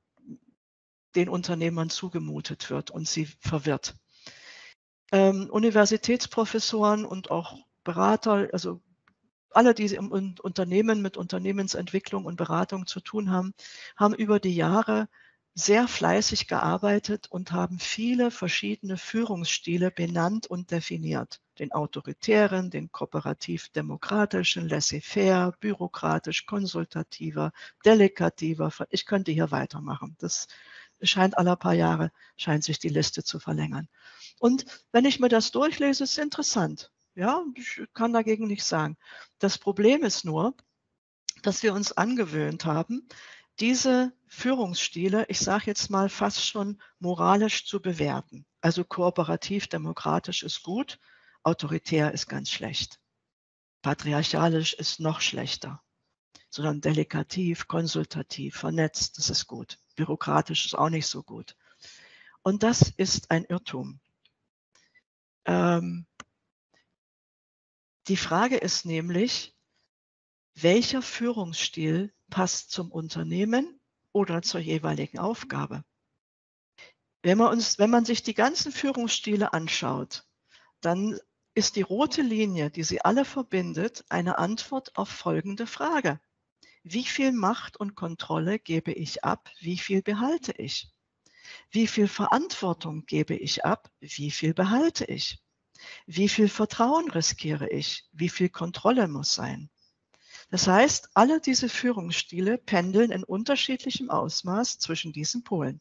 den Unternehmern zugemutet wird und sie verwirrt. Ähm, Universitätsprofessoren und auch Berater, also alle, die im Unternehmen mit Unternehmensentwicklung und Beratung zu tun haben, haben über die Jahre sehr fleißig gearbeitet und haben viele verschiedene Führungsstile benannt und definiert. Den autoritären, den kooperativ-demokratischen, laissez-faire, bürokratisch, konsultativer, delegativer. Ich könnte hier weitermachen. Das scheint alle paar Jahre, scheint sich die Liste zu verlängern. Und wenn ich mir das durchlese, ist es interessant. Ja, ich kann dagegen nichts sagen. Das Problem ist nur, dass wir uns angewöhnt haben, diese Führungsstile, ich sage jetzt mal fast schon moralisch zu bewerten. Also kooperativ, demokratisch ist gut, autoritär ist ganz schlecht. Patriarchalisch ist noch schlechter, sondern delikativ, konsultativ, vernetzt, das ist gut. Bürokratisch ist auch nicht so gut. Und das ist ein Irrtum. Ähm, die Frage ist nämlich, welcher Führungsstil passt zum Unternehmen oder zur jeweiligen Aufgabe? Wenn man, uns, wenn man sich die ganzen Führungsstile anschaut, dann ist die rote Linie, die sie alle verbindet, eine Antwort auf folgende Frage. Wie viel Macht und Kontrolle gebe ich ab? Wie viel behalte ich? Wie viel Verantwortung gebe ich ab? Wie viel behalte ich? Wie viel Vertrauen riskiere ich? Wie viel Kontrolle muss sein? Das heißt, alle diese Führungsstile pendeln in unterschiedlichem Ausmaß zwischen diesen Polen.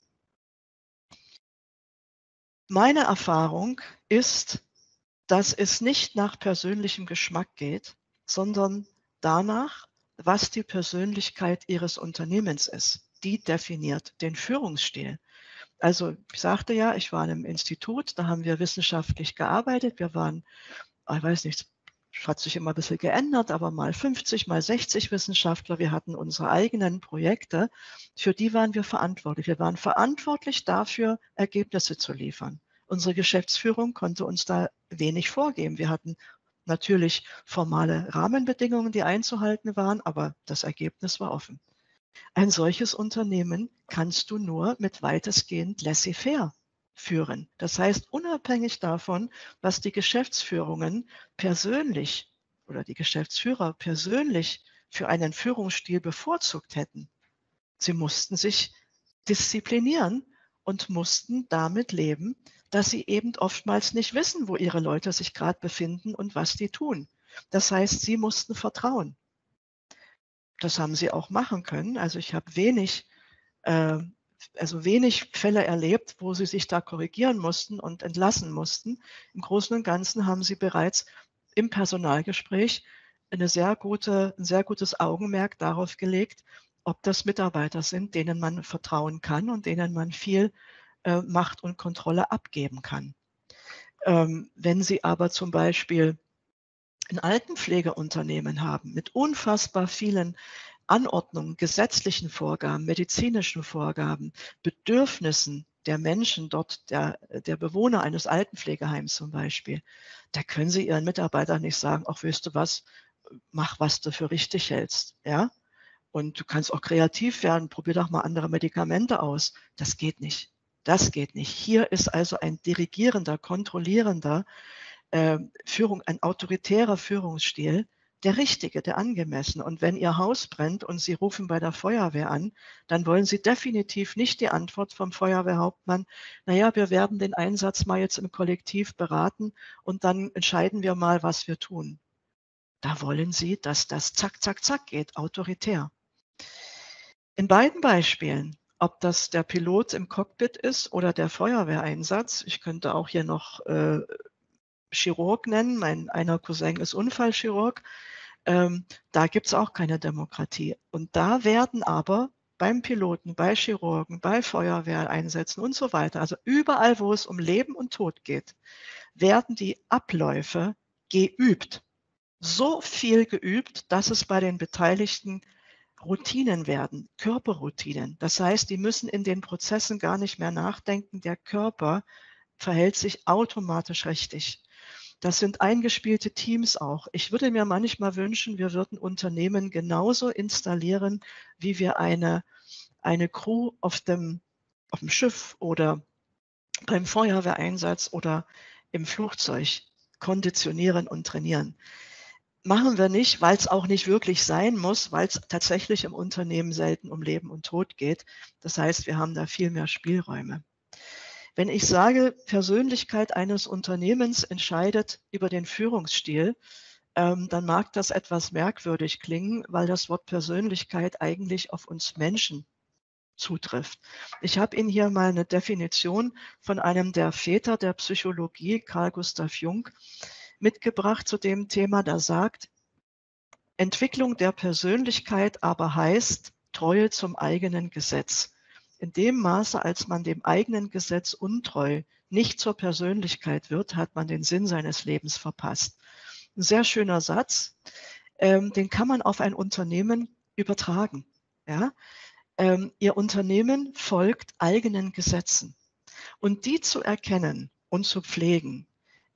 Meine Erfahrung ist, dass es nicht nach persönlichem Geschmack geht, sondern danach, was die Persönlichkeit Ihres Unternehmens ist. Die definiert den Führungsstil. Also ich sagte ja, ich war in einem Institut, da haben wir wissenschaftlich gearbeitet. Wir waren, ich weiß nicht, hat sich immer ein bisschen geändert, aber mal fünfzig, mal sechzig Wissenschaftler. Wir hatten unsere eigenen Projekte, für die waren wir verantwortlich. Wir waren verantwortlich dafür, Ergebnisse zu liefern. Unsere Geschäftsführung konnte uns da wenig vorgeben. Wir hatten natürlich formale Rahmenbedingungen, die einzuhalten waren, aber das Ergebnis war offen. Ein solches Unternehmen kannst du nur mit weitestgehend laissez-faire führen. Das heißt, unabhängig davon, was die Geschäftsführungen persönlich oder die Geschäftsführer persönlich für einen Führungsstil bevorzugt hätten. Sie mussten sich disziplinieren und mussten damit leben, dass sie eben oftmals nicht wissen, wo ihre Leute sich gerade befinden und was die tun. Das heißt, sie mussten vertrauen. Das haben sie auch machen können. Also ich habe wenig, äh, also wenig Fälle erlebt, wo sie sich da korrigieren mussten und entlassen mussten. Im Großen und Ganzen haben sie bereits im Personalgespräch eine sehr gute, ein sehr gutes Augenmerk darauf gelegt, ob das Mitarbeiter sind, denen man vertrauen kann und denen man viel äh, Macht und Kontrolle abgeben kann. Ähm, wenn Sie aber zum Beispiel ein Altenpflegeunternehmen haben mit unfassbar vielen Anordnungen, gesetzlichen Vorgaben, medizinischen Vorgaben, Bedürfnissen der Menschen dort, der, der Bewohner eines Altenpflegeheims zum Beispiel, da können Sie Ihren Mitarbeitern nicht sagen, ach, weißt du was, mach, was du für richtig hältst, ja? Und du kannst auch kreativ werden, probier doch mal andere Medikamente aus. Das geht nicht. Das geht nicht. Hier ist also ein dirigierender, kontrollierender äh, Führung, ein autoritärer Führungsstil, der richtige, der angemessene. Und wenn Ihr Haus brennt und Sie rufen bei der Feuerwehr an, dann wollen Sie definitiv nicht die Antwort vom Feuerwehrhauptmann, naja, wir werden den Einsatz mal jetzt im Kollektiv beraten und dann entscheiden wir mal, was wir tun. Da wollen Sie, dass das zack, zack, zack geht, autoritär. In beiden Beispielen, ob das der Pilot im Cockpit ist oder der Feuerwehreinsatz, ich könnte auch hier noch äh, Chirurg nennen, mein einer Cousin ist Unfallchirurg, ähm, da gibt es auch keine Demokratie. Und da werden aber beim Piloten, bei Chirurgen, bei Feuerwehreinsätzen und so weiter, also überall, wo es um Leben und Tod geht, werden die Abläufe geübt. So viel geübt, dass es bei den Beteiligten Routinen werden, Körperroutinen. Das heißt, die müssen in den Prozessen gar nicht mehr nachdenken. Der Körper verhält sich automatisch richtig. Das sind eingespielte Teams auch. Ich würde mir manchmal wünschen, wir würden Unternehmen genauso installieren, wie wir eine, eine Crew auf dem, auf dem Schiff oder beim Feuerwehreinsatz oder im Flugzeug konditionieren und trainieren. Machen wir nicht, weil es auch nicht wirklich sein muss, weil es tatsächlich im Unternehmen selten um Leben und Tod geht. Das heißt, wir haben da viel mehr Spielräume. Wenn ich sage, Persönlichkeit eines Unternehmens entscheidet über den Führungsstil, ähm, dann mag das etwas merkwürdig klingen, weil das Wort Persönlichkeit eigentlich auf uns Menschen zutrifft. Ich habe Ihnen hier mal eine Definition von einem der Väter der Psychologie, Carl Gustav Jung, mitgebracht zu dem Thema, da sagt, Entwicklung der Persönlichkeit aber heißt Treue zum eigenen Gesetz. In dem Maße, als man dem eigenen Gesetz untreu nicht zur Persönlichkeit wird, hat man den Sinn seines Lebens verpasst. Ein sehr schöner Satz, ähm, den kann man auf ein Unternehmen übertragen. Ja? Ähm, Ihr Unternehmen folgt eigenen Gesetzen. Und die zu erkennen und zu pflegen,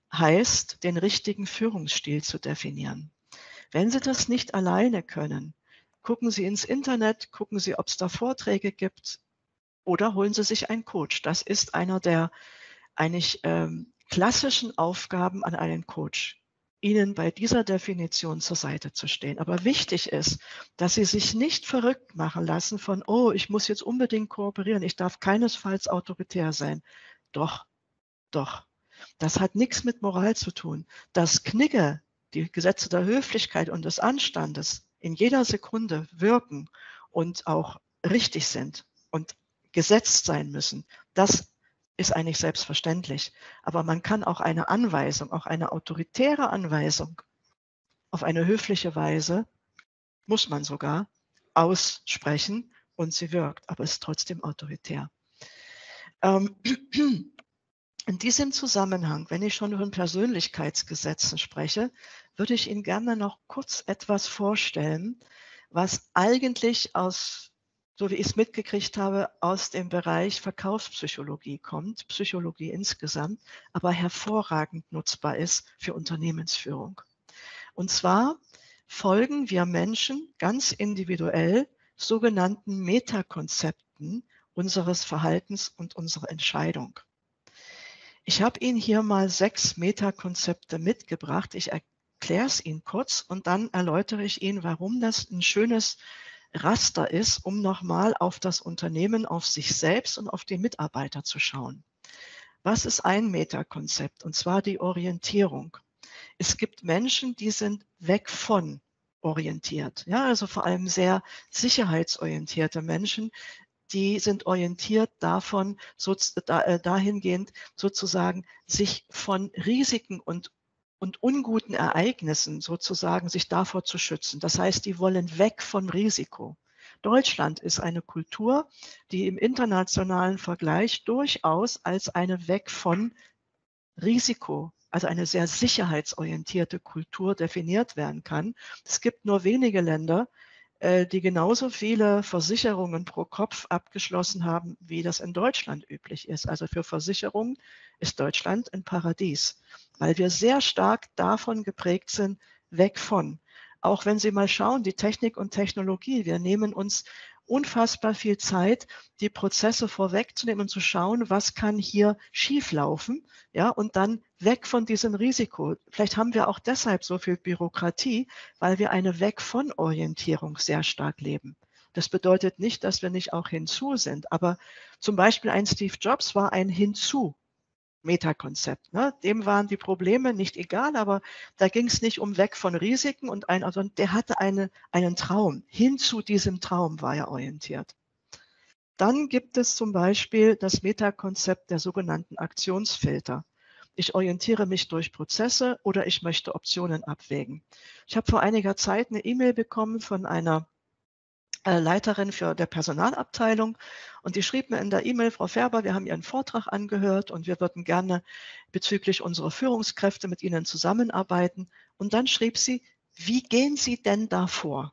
heißt, den richtigen Führungsstil zu definieren. Wenn Sie das nicht alleine können, gucken Sie ins Internet, gucken Sie, ob es da Vorträge gibt oder holen Sie sich einen Coach. Das ist einer der eigentlich ähm, klassischen Aufgaben an einen Coach, Ihnen bei dieser Definition zur Seite zu stehen. Aber wichtig ist, dass Sie sich nicht verrückt machen lassen von, oh, ich muss jetzt unbedingt kooperieren, ich darf keinesfalls autoritär sein. Doch, doch. Das hat nichts mit Moral zu tun. Das Knigge, die Gesetze der Höflichkeit und des Anstandes in jeder Sekunde wirken und auch richtig sind und gesetzt sein müssen, das ist eigentlich selbstverständlich. Aber man kann auch eine Anweisung, auch eine autoritäre Anweisung auf eine höfliche Weise muss man sogar aussprechen und sie wirkt, aber ist trotzdem autoritär. Ähm, in diesem Zusammenhang, wenn ich schon von Persönlichkeitsgesetzen spreche, würde ich Ihnen gerne noch kurz etwas vorstellen, was eigentlich aus, so wie ich es mitgekriegt habe, aus dem Bereich Verkaufspsychologie kommt, Psychologie insgesamt, aber hervorragend nutzbar ist für Unternehmensführung. Und zwar folgen wir Menschen ganz individuell sogenannten Metakonzepten unseres Verhaltens und unserer Entscheidung. Ich habe Ihnen hier mal sechs Metakonzepte mitgebracht. Ich erkläre es Ihnen kurz und dann erläutere ich Ihnen, warum das ein schönes Raster ist, um nochmal auf das Unternehmen, auf sich selbst und auf die Mitarbeiter zu schauen. Was ist ein Metakonzept? Und zwar die Orientierung. Es gibt Menschen, die sind weg von orientiert. Ja, also vor allem sehr sicherheitsorientierte Menschen, die sind orientiert davon, so, da, äh, dahingehend sozusagen sich von Risiken und, und unguten Ereignissen sozusagen sich davor zu schützen. Das heißt, die wollen weg von Risiko. Deutschland ist eine Kultur, die im internationalen Vergleich durchaus als eine weg von Risiko, also eine sehr sicherheitsorientierte Kultur definiert werden kann. Es gibt nur wenige Länder, die genauso viele Versicherungen pro Kopf abgeschlossen haben, wie das in Deutschland üblich ist. Also für Versicherungen ist Deutschland ein Paradies, weil wir sehr stark davon geprägt sind, weg von. Auch wenn Sie mal schauen, die Technik und Technologie, wir nehmen uns unfassbar viel Zeit, die Prozesse vorwegzunehmen und zu schauen, was kann hier schieflaufen, ja, und dann weg von diesem Risiko. Vielleicht haben wir auch deshalb so viel Bürokratie, weil wir eine Weg von Orientierung sehr stark leben. Das bedeutet nicht, dass wir nicht auch hinzu sind, aber zum Beispiel ein Steve Jobs war ein Hinzu. Metakonzept. Ne? Dem waren die Probleme nicht egal, aber da ging es nicht um weg von Risiken und ein, also der hatte eine, einen Traum. Hin zu diesem Traum war er orientiert. Dann gibt es zum Beispiel das Metakonzept der sogenannten Aktionsfilter. Ich orientiere mich durch Prozesse oder ich möchte Optionen abwägen. Ich habe vor einiger Zeit eine E-Mail bekommen von einer Leiterin für der Personalabteilung und die schrieb mir in der E-Mail: Frau Färber, wir haben Ihren Vortrag angehört und wir würden gerne bezüglich unserer Führungskräfte mit Ihnen zusammenarbeiten. Und dann schrieb sie: Wie gehen Sie denn da vor?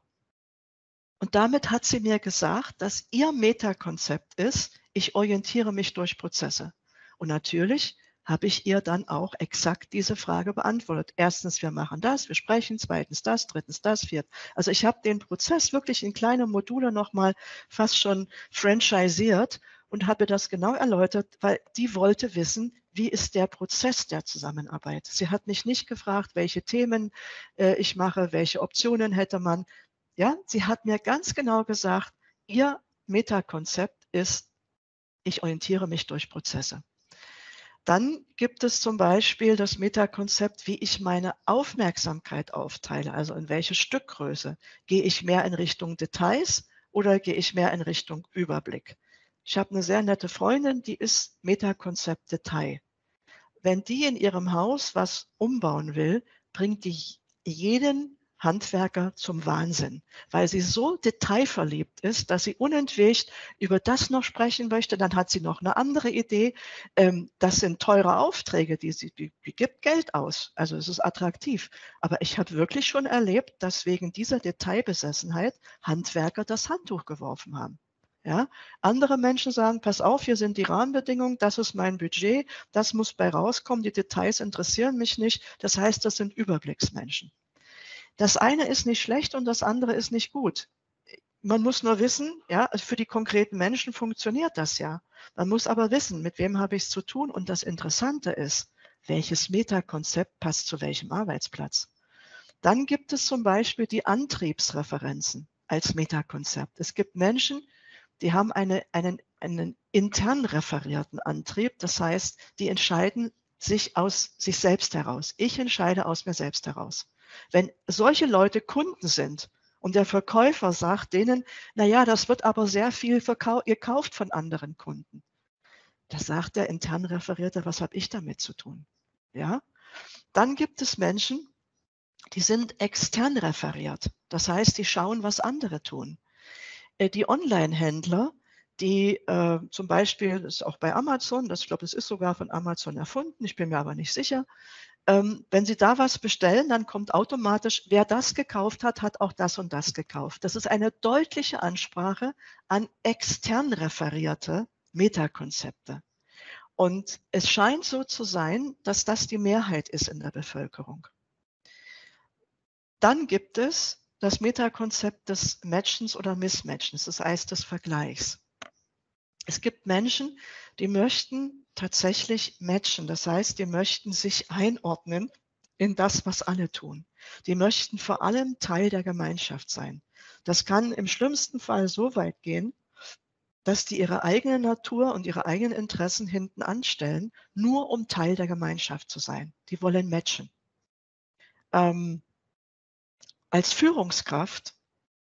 Und damit hat sie mir gesagt, dass ihr Metakonzept ist, ich orientiere mich durch Prozesse. Und natürlich habe ich ihr dann auch exakt diese Frage beantwortet. Erstens, wir machen das, wir sprechen, zweitens das, drittens das, viertens. Also ich habe den Prozess wirklich in kleine Module nochmal fast schon franchiseiert und habe das genau erläutert, weil die wollte wissen, wie ist der Prozess der Zusammenarbeit. Sie hat mich nicht gefragt, welche Themen äh, ich mache, welche Optionen hätte man. Ja, sie hat mir ganz genau gesagt, ihr Metakonzept ist, ich orientiere mich durch Prozesse. Dann gibt es zum Beispiel das Metakonzept, wie ich meine Aufmerksamkeit aufteile, also in welche Stückgröße. Gehe ich mehr in Richtung Details oder gehe ich mehr in Richtung Überblick? Ich habe eine sehr nette Freundin, die ist Metakonzept Detail. Wenn die in ihrem Haus was umbauen will, bringt die jeden Handwerker zum Wahnsinn, weil sie so detailverliebt ist, dass sie unentwegt über das noch sprechen möchte. Dann hat sie noch eine andere Idee. Ähm, das sind teure Aufträge, die sie, die, die gibt Geld aus. Also es ist attraktiv. Aber ich habe wirklich schon erlebt, dass wegen dieser Detailbesessenheit Handwerker das Handtuch geworfen haben. Ja, andere Menschen sagen, pass auf, hier sind die Rahmenbedingungen, das ist mein Budget, das muss bei rauskommen, die Details interessieren mich nicht. Das heißt, das sind Überblicksmenschen. Das eine ist nicht schlecht und das andere ist nicht gut. Man muss nur wissen, ja, für die konkreten Menschen funktioniert das ja. Man muss aber wissen, mit wem habe ich es zu tun. Und das Interessante ist, welches Metakonzept passt zu welchem Arbeitsplatz. Dann gibt es zum Beispiel die Antriebsreferenzen als Metakonzept. Es gibt Menschen, die haben eine, einen, einen intern referierten Antrieb. Das heißt, die entscheiden sich aus sich selbst heraus. Ich entscheide aus mir selbst heraus. Wenn solche Leute Kunden sind und der Verkäufer sagt denen, na ja, das wird aber sehr viel gekauft von anderen Kunden. Da sagt der intern Referierte, was habe ich damit zu tun? Ja? Dann gibt es Menschen, die sind extern referiert. Das heißt, die schauen, was andere tun. Äh, die Online-Händler, die äh, zum Beispiel, das ist auch bei Amazon, das, ich glaube, das ist sogar von Amazon erfunden, ich bin mir aber nicht sicher. Ähm, wenn Sie da was bestellen, dann kommt automatisch, wer das gekauft hat, hat auch das und das gekauft. Das ist eine deutliche Ansprache an extern referierte Metakonzepte. Und es scheint so zu sein, dass das die Mehrheit ist in der Bevölkerung. Dann gibt es das Metakonzept des Matchens oder Mismatchens, das heißt des Vergleichs. Es gibt Menschen, die möchten tatsächlich matchen, das heißt, die möchten sich einordnen in das, was alle tun. Die möchten vor allem Teil der Gemeinschaft sein. Das kann im schlimmsten Fall so weit gehen, dass die ihre eigene Natur und ihre eigenen Interessen hinten anstellen, nur um Teil der Gemeinschaft zu sein. Die wollen matchen. Ähm, als Führungskraft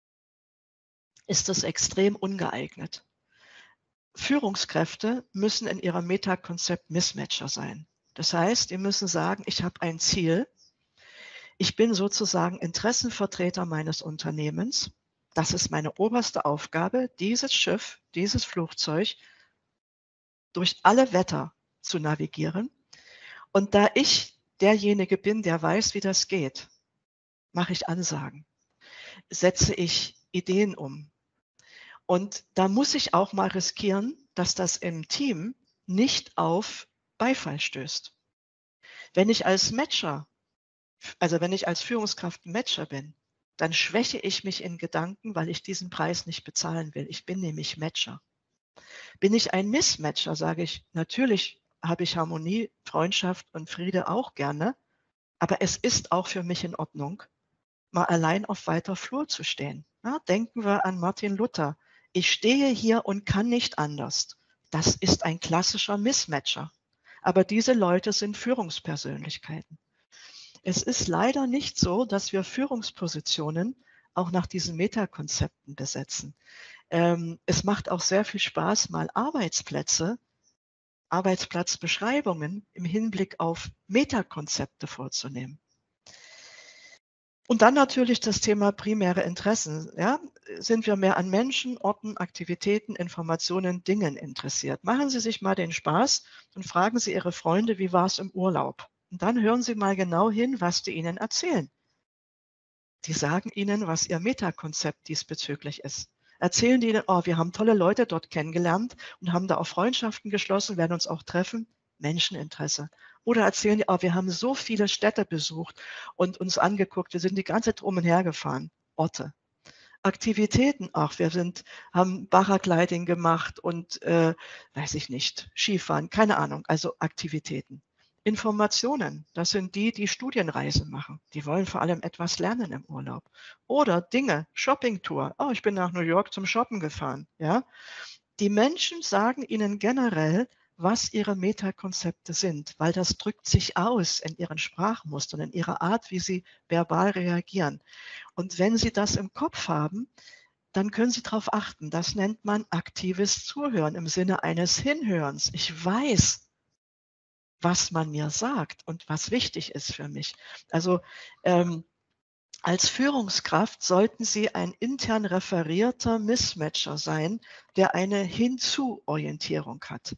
ist das extrem ungeeignet. Führungskräfte müssen in ihrem Metakonzept Mismatcher sein. Das heißt, die müssen sagen, ich habe ein Ziel. Ich bin sozusagen Interessenvertreter meines Unternehmens. Das ist meine oberste Aufgabe, dieses Schiff, dieses Flugzeug durch alle Wetter zu navigieren. Und da ich derjenige bin, der weiß, wie das geht, mache ich Ansagen, setze ich Ideen um. Und da muss ich auch mal riskieren, dass das im Team nicht auf Beifall stößt. Wenn ich als Matcher, also wenn ich als Führungskraft ein Matcher bin, dann schwäche ich mich in Gedanken, weil ich diesen Preis nicht bezahlen will. Ich bin nämlich Matcher. Bin ich ein Mismatcher, sage ich, natürlich habe ich Harmonie, Freundschaft und Friede auch gerne, aber es ist auch für mich in Ordnung, mal allein auf weiter Flur zu stehen. Ja, denken wir an Martin Luther. Ich stehe hier und kann nicht anders. Das ist ein klassischer Mismatcher. Aber diese Leute sind Führungspersönlichkeiten. Es ist leider nicht so, dass wir Führungspositionen auch nach diesen Metakonzepten besetzen. Ähm, es macht auch sehr viel Spaß, mal Arbeitsplätze, Arbeitsplatzbeschreibungen im Hinblick auf Metakonzepte vorzunehmen. Und dann natürlich das Thema primäre Interessen. Ja? Sind wir mehr an Menschen, Orten, Aktivitäten, Informationen, Dingen interessiert? Machen Sie sich mal den Spaß und fragen Sie Ihre Freunde, wie war es im Urlaub? Und dann hören Sie mal genau hin, was die Ihnen erzählen. Die sagen Ihnen, was Ihr Metakonzept diesbezüglich ist. Erzählen die Ihnen, oh, wir haben tolle Leute dort kennengelernt und haben da auch Freundschaften geschlossen, werden uns auch treffen. Menscheninteresse. Oder erzählen die, oh, wir haben so viele Städte besucht und uns angeguckt, wir sind die ganze Zeit drum und her gefahren. Orte. Aktivitäten, ach, wir sind, haben Paragliding gemacht und, äh, weiß ich nicht, Skifahren, keine Ahnung, also Aktivitäten. Informationen, das sind die, die Studienreisen machen. Die wollen vor allem etwas lernen im Urlaub. Oder Dinge, Shoppingtour. Oh, ich bin nach New York zum Shoppen gefahren. Ja? Die Menschen sagen Ihnen generell, was ihre Metakonzepte sind, weil das drückt sich aus in ihren Sprachmustern, in ihrer Art, wie sie verbal reagieren. Und wenn Sie das im Kopf haben, dann können Sie darauf achten. Das nennt man aktives Zuhören im Sinne eines Hinhörens. Ich weiß, was man mir sagt und was wichtig ist für mich. Also ähm, als Führungskraft sollten Sie ein intern referierter Mismatcher sein, der eine Hinzu-Orientierung hat.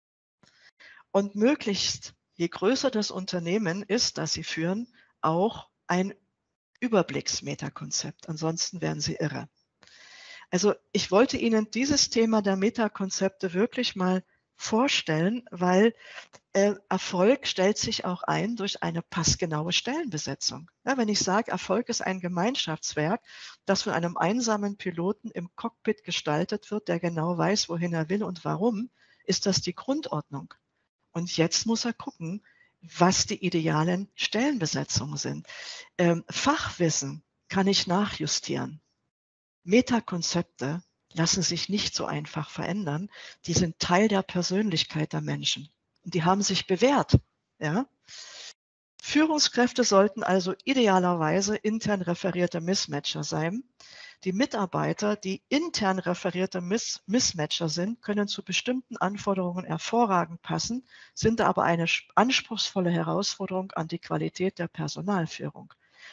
Und möglichst, je größer das Unternehmen ist, das Sie führen, auch ein Überblicksmetakonzept. Ansonsten werden Sie irre. Also ich wollte Ihnen dieses Thema der Metakonzepte wirklich mal vorstellen, weil äh, Erfolg stellt sich auch ein durch eine passgenaue Stellenbesetzung. Ja, wenn ich sage, Erfolg ist ein Gemeinschaftswerk, das von einem einsamen Piloten im Cockpit gestaltet wird, der genau weiß, wohin er will und warum, ist das die Grundordnung. Und jetzt muss er gucken, was die idealen Stellenbesetzungen sind. Ähm, Fachwissen kann ich nachjustieren. Metakonzepte lassen sich nicht so einfach verändern. Die sind Teil der Persönlichkeit der Menschen. Und die haben sich bewährt. Ja? Führungskräfte sollten also idealerweise intern referierte Mismatcher sein. Die Mitarbeiter, die intern referierte Miss Mismatcher sind, können zu bestimmten Anforderungen hervorragend passen, sind aber eine anspruchsvolle Herausforderung an die Qualität der Personalführung.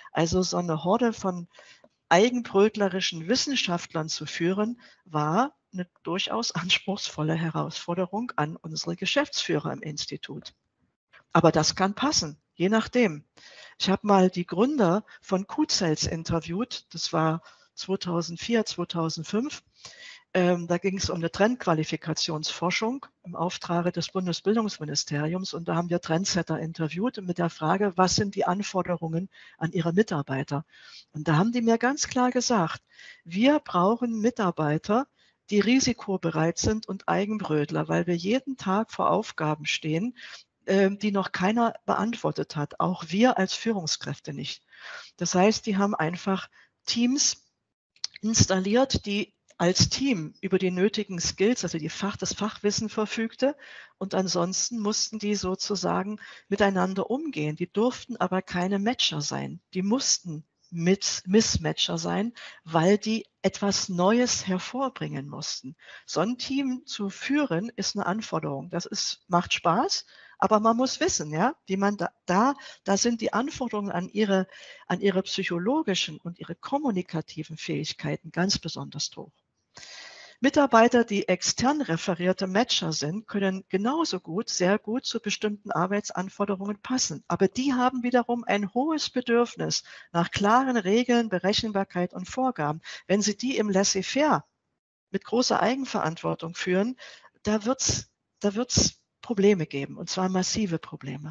Also so eine Horde von eigenbrötlerischen Wissenschaftlern zu führen, war eine durchaus anspruchsvolle Herausforderung an unsere Geschäftsführer im Institut. Aber das kann passen, je nachdem. Ich habe mal die Gründer von Q-Cells interviewt, das war zweitausendvier, zweitausendfünf. Ähm, da ging es um eine Trendqualifikationsforschung im Auftrag des Bundesbildungsministeriums und da haben wir Trendsetter interviewt mit der Frage, was sind die Anforderungen an ihre Mitarbeiter? Und da haben die mir ganz klar gesagt, wir brauchen Mitarbeiter, die risikobereit sind und Eigenbrötler, weil wir jeden Tag vor Aufgaben stehen, ähm, die noch keiner beantwortet hat, auch wir als Führungskräfte nicht. Das heißt, die haben einfach Teams installiert, die als Team über die nötigen Skills, also die Fach, das Fachwissen verfügte. Und ansonsten mussten die sozusagen miteinander umgehen. Die durften aber keine Matcher sein. Die mussten mit Mismatcher sein, weil die etwas Neues hervorbringen mussten. So ein Team zu führen, ist eine Anforderung. Das ist, macht Spaß, aber man muss wissen, ja, wie man da, da, da sind die Anforderungen an ihre, an ihre psychologischen und ihre kommunikativen Fähigkeiten ganz besonders hoch. Mitarbeiter, die extern referierte Matcher sind, können genauso gut, sehr gut zu bestimmten Arbeitsanforderungen passen. Aber die haben wiederum ein hohes Bedürfnis nach klaren Regeln, Berechenbarkeit und Vorgaben. Wenn Sie die im Laissez-faire mit großer Eigenverantwortung führen, da wird's, da wird's Probleme geben, und zwar massive Probleme.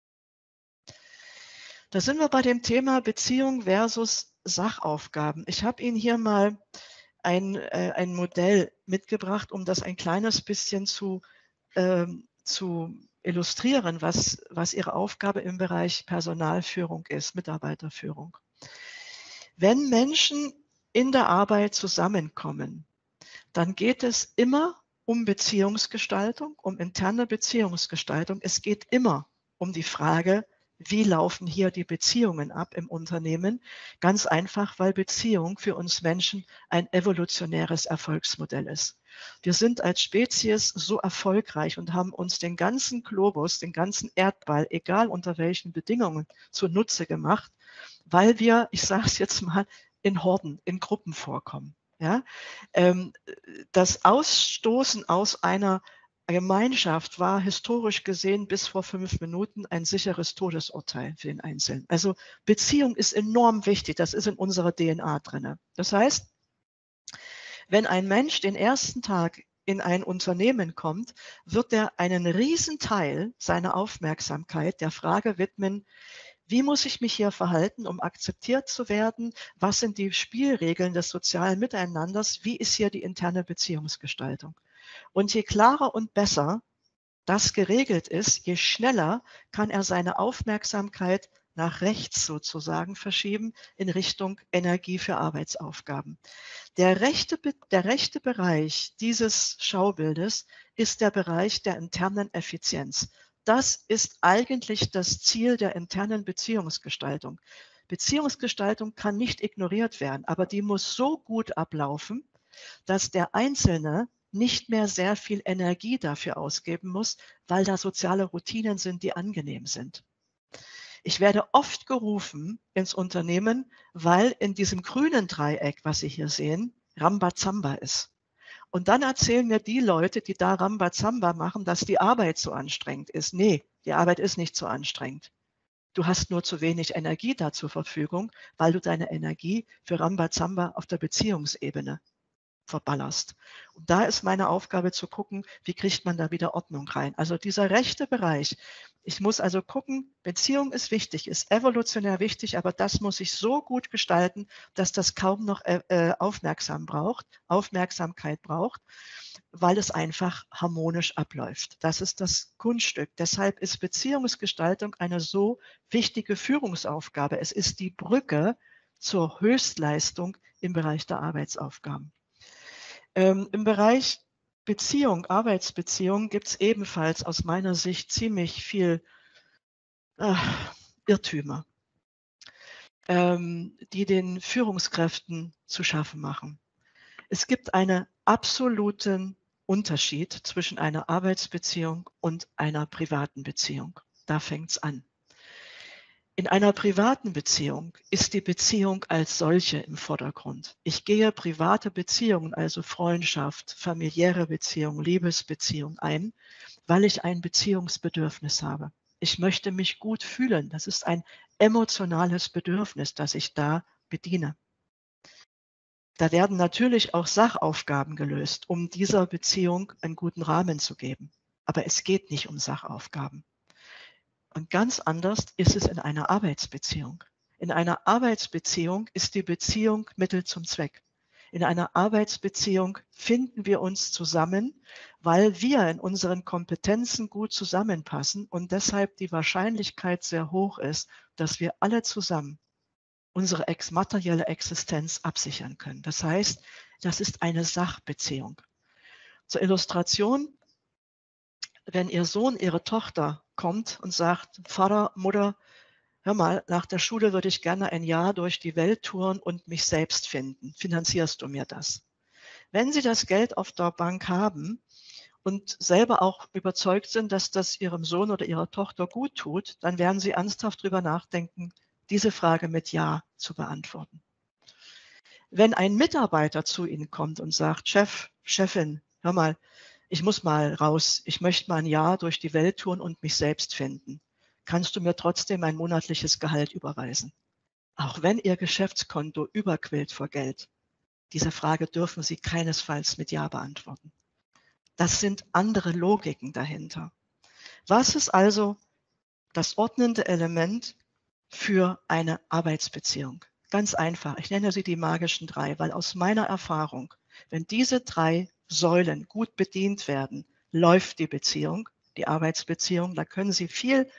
Da sind wir bei dem Thema Beziehung versus Sachaufgaben. Ich habe Ihnen hier mal ein, äh, ein Modell mitgebracht, um das ein kleines bisschen zu, ähm, zu illustrieren, was, was Ihre Aufgabe im Bereich Personalführung ist, Mitarbeiterführung. Wenn Menschen in der Arbeit zusammenkommen, dann geht es immer um Beziehungsgestaltung, um interne Beziehungsgestaltung. Es geht immer um die Frage, wie laufen hier die Beziehungen ab im Unternehmen? Ganz einfach, weil Beziehung für uns Menschen ein evolutionäres Erfolgsmodell ist. Wir sind als Spezies so erfolgreich und haben uns den ganzen Globus, den ganzen Erdball, egal unter welchen Bedingungen, zunutze gemacht, weil wir, ich sage es jetzt mal, in Horden, in Gruppen vorkommen. Ja? Ähm, das Ausstoßen aus einer Gemeinschaft war historisch gesehen bis vor fünf Minuten ein sicheres Todesurteil für den Einzelnen. Also Beziehung ist enorm wichtig, das ist in unserer D N A drin. Das heißt, wenn ein Mensch den ersten Tag in ein Unternehmen kommt, wird er einen Riesenteil seiner Aufmerksamkeit der Frage widmen, wie muss ich mich hier verhalten, um akzeptiert zu werden? Was sind die Spielregeln des sozialen Miteinanders? Wie ist hier die interne Beziehungsgestaltung? Und je klarer und besser das geregelt ist, je schneller kann er seine Aufmerksamkeit nach rechts sozusagen verschieben in Richtung Energie für Arbeitsaufgaben. Der rechte, der rechte Bereich dieses Schaubildes ist der Bereich der internen Effizienz. Das ist eigentlich das Ziel der internen Beziehungsgestaltung. Beziehungsgestaltung kann nicht ignoriert werden, aber die muss so gut ablaufen, dass der Einzelne nicht mehr sehr viel Energie dafür ausgeben muss, weil da soziale Routinen sind, die angenehm sind. Ich werde oft gerufen ins Unternehmen, weil in diesem grünen Dreieck, was Sie hier sehen, Rambazamba ist. Und dann erzählen mir die Leute, die da Rambazamba machen, dass die Arbeit so anstrengend ist. Nee, die Arbeit ist nicht so anstrengend. Du hast nur zu wenig Energie da zur Verfügung, weil du deine Energie für Rambazamba auf der Beziehungsebene verballerst. Und da ist meine Aufgabe zu gucken, wie kriegt man da wieder Ordnung rein. Also dieser rechte Bereich. Ich muss also gucken, Beziehung ist wichtig, ist evolutionär wichtig, aber das muss ich so gut gestalten, dass das kaum noch äh, aufmerksam braucht, Aufmerksamkeit braucht, weil es einfach harmonisch abläuft. Das ist das Kunststück. Deshalb ist Beziehungsgestaltung eine so wichtige Führungsaufgabe. Es ist die Brücke zur Höchstleistung im Bereich der Arbeitsaufgaben. Ähm, Im Bereich Beziehung, Arbeitsbeziehung gibt es ebenfalls aus meiner Sicht ziemlich viel äh, Irrtümer, ähm, die den Führungskräften zu schaffen machen. Es gibt einen absoluten Unterschied zwischen einer Arbeitsbeziehung und einer privaten Beziehung. Da fängt es an. In einer privaten Beziehung ist die Beziehung als solche im Vordergrund. Ich gehe private Beziehungen, also Freundschaft, familiäre Beziehung, Liebesbeziehung ein, weil ich ein Beziehungsbedürfnis habe. Ich möchte mich gut fühlen. Das ist ein emotionales Bedürfnis, das ich da bediene. Da werden natürlich auch Sachaufgaben gelöst, um dieser Beziehung einen guten Rahmen zu geben. Aber es geht nicht um Sachaufgaben. Und ganz anders ist es in einer Arbeitsbeziehung. In einer Arbeitsbeziehung ist die Beziehung Mittel zum Zweck. In einer Arbeitsbeziehung finden wir uns zusammen, weil wir in unseren Kompetenzen gut zusammenpassen und deshalb die Wahrscheinlichkeit sehr hoch ist, dass wir alle zusammen unsere ex materielle Existenz absichern können. Das heißt, das ist eine Sachbeziehung. Zur Illustration: Wenn Ihr Sohn, Ihre Tochter kommt und sagt, Vater, Mutter, hör mal, nach der Schule würde ich gerne ein Jahr durch die Welt touren und mich selbst finden. Finanzierst du mir das? Wenn Sie das Geld auf der Bank haben und selber auch überzeugt sind, dass das Ihrem Sohn oder Ihrer Tochter gut tut, dann werden Sie ernsthaft drüber nachdenken, diese Frage mit Ja zu beantworten. Wenn ein Mitarbeiter zu Ihnen kommt und sagt, Chef, Chefin, hör mal, ich muss mal raus, ich möchte mal ein Jahr durch die Welt touren und mich selbst finden. Kannst du mir trotzdem ein monatliches Gehalt überweisen? Auch wenn Ihr Geschäftskonto überquillt vor Geld. Diese Frage dürfen Sie keinesfalls mit Ja beantworten. Das sind andere Logiken dahinter. Was ist also das ordnende Element für eine Arbeitsbeziehung? Ganz einfach, ich nenne sie die magischen drei, weil aus meiner Erfahrung, wenn diese drei Säulen gut bedient werden, läuft die Beziehung, die Arbeitsbeziehung. Da können Sie viel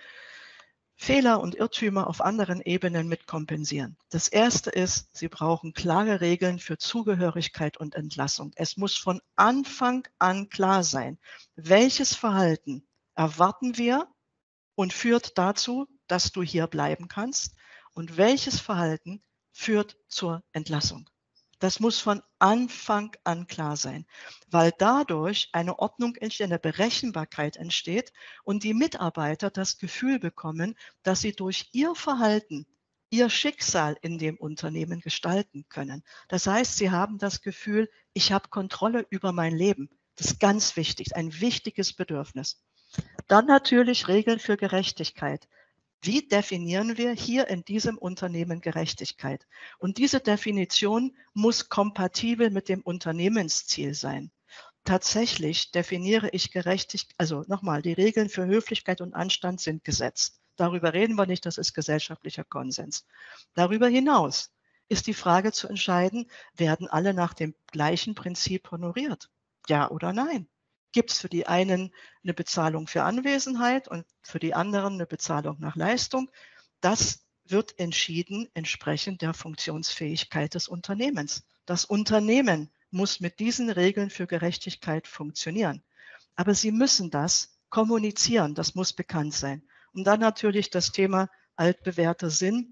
Fehler und Irrtümer auf anderen Ebenen mit kompensieren. Das erste ist, Sie brauchen klare Regeln für Zugehörigkeit und Entlassung. Es muss von Anfang an klar sein, welches Verhalten erwarten wir und führt dazu, dass du hier bleiben kannst, und welches Verhalten führt zur Entlassung. Das muss von Anfang an klar sein, weil dadurch eine Ordnung entsteht, eine Berechenbarkeit entsteht und die Mitarbeiter das Gefühl bekommen, dass sie durch ihr Verhalten ihr Schicksal in dem Unternehmen gestalten können. Das heißt, sie haben das Gefühl, ich habe Kontrolle über mein Leben. Das ist ganz wichtig, ein wichtiges Bedürfnis. Dann natürlich Regeln für Gerechtigkeit. Wie definieren wir hier in diesem Unternehmen Gerechtigkeit? Und diese Definition muss kompatibel mit dem Unternehmensziel sein. Tatsächlich definiere ich Gerechtigkeit, also nochmal, die Regeln für Höflichkeit und Anstand sind gesetzt. Darüber reden wir nicht, das ist gesellschaftlicher Konsens. Darüber hinaus ist die Frage zu entscheiden, werden alle nach dem gleichen Prinzip honoriert? Ja oder nein? Gibt es für die einen eine Bezahlung für Anwesenheit und für die anderen eine Bezahlung nach Leistung? Das wird entschieden entsprechend der Funktionsfähigkeit des Unternehmens. Das Unternehmen muss mit diesen Regeln für Gerechtigkeit funktionieren. Aber Sie müssen das kommunizieren, das muss bekannt sein. Und dann natürlich das Thema altbewährter Sinn.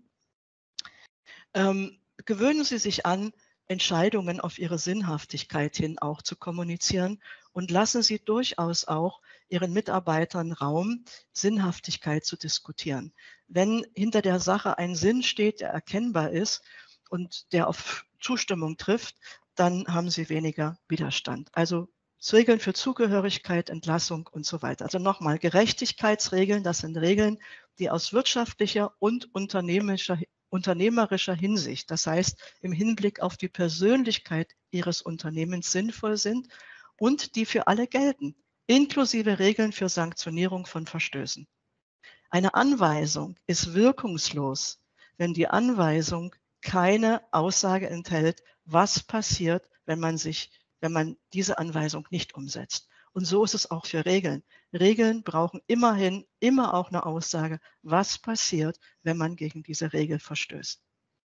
Ähm, gewöhnen Sie sich an, Entscheidungen auf ihre Sinnhaftigkeit hin auch zu kommunizieren und lassen Sie durchaus auch Ihren Mitarbeitern Raum, Sinnhaftigkeit zu diskutieren. Wenn hinter der Sache ein Sinn steht, der erkennbar ist und der auf Zustimmung trifft, dann haben Sie weniger Widerstand. Also Regeln für Zugehörigkeit, Entlassung und so weiter. Also nochmal, Gerechtigkeitsregeln, das sind Regeln, die aus wirtschaftlicher und unternehmerischer unternehmerischer Hinsicht, das heißt im Hinblick auf die Persönlichkeit Ihres Unternehmens sinnvoll sind und die für alle gelten, inklusive Regeln für Sanktionierung von Verstößen. Eine Anweisung ist wirkungslos, wenn die Anweisung keine Aussage enthält, was passiert, wenn man sich, wenn man diese Anweisung nicht umsetzt. Und so ist es auch für Regeln. Regeln brauchen immerhin immer auch eine Aussage, was passiert, wenn man gegen diese Regel verstößt.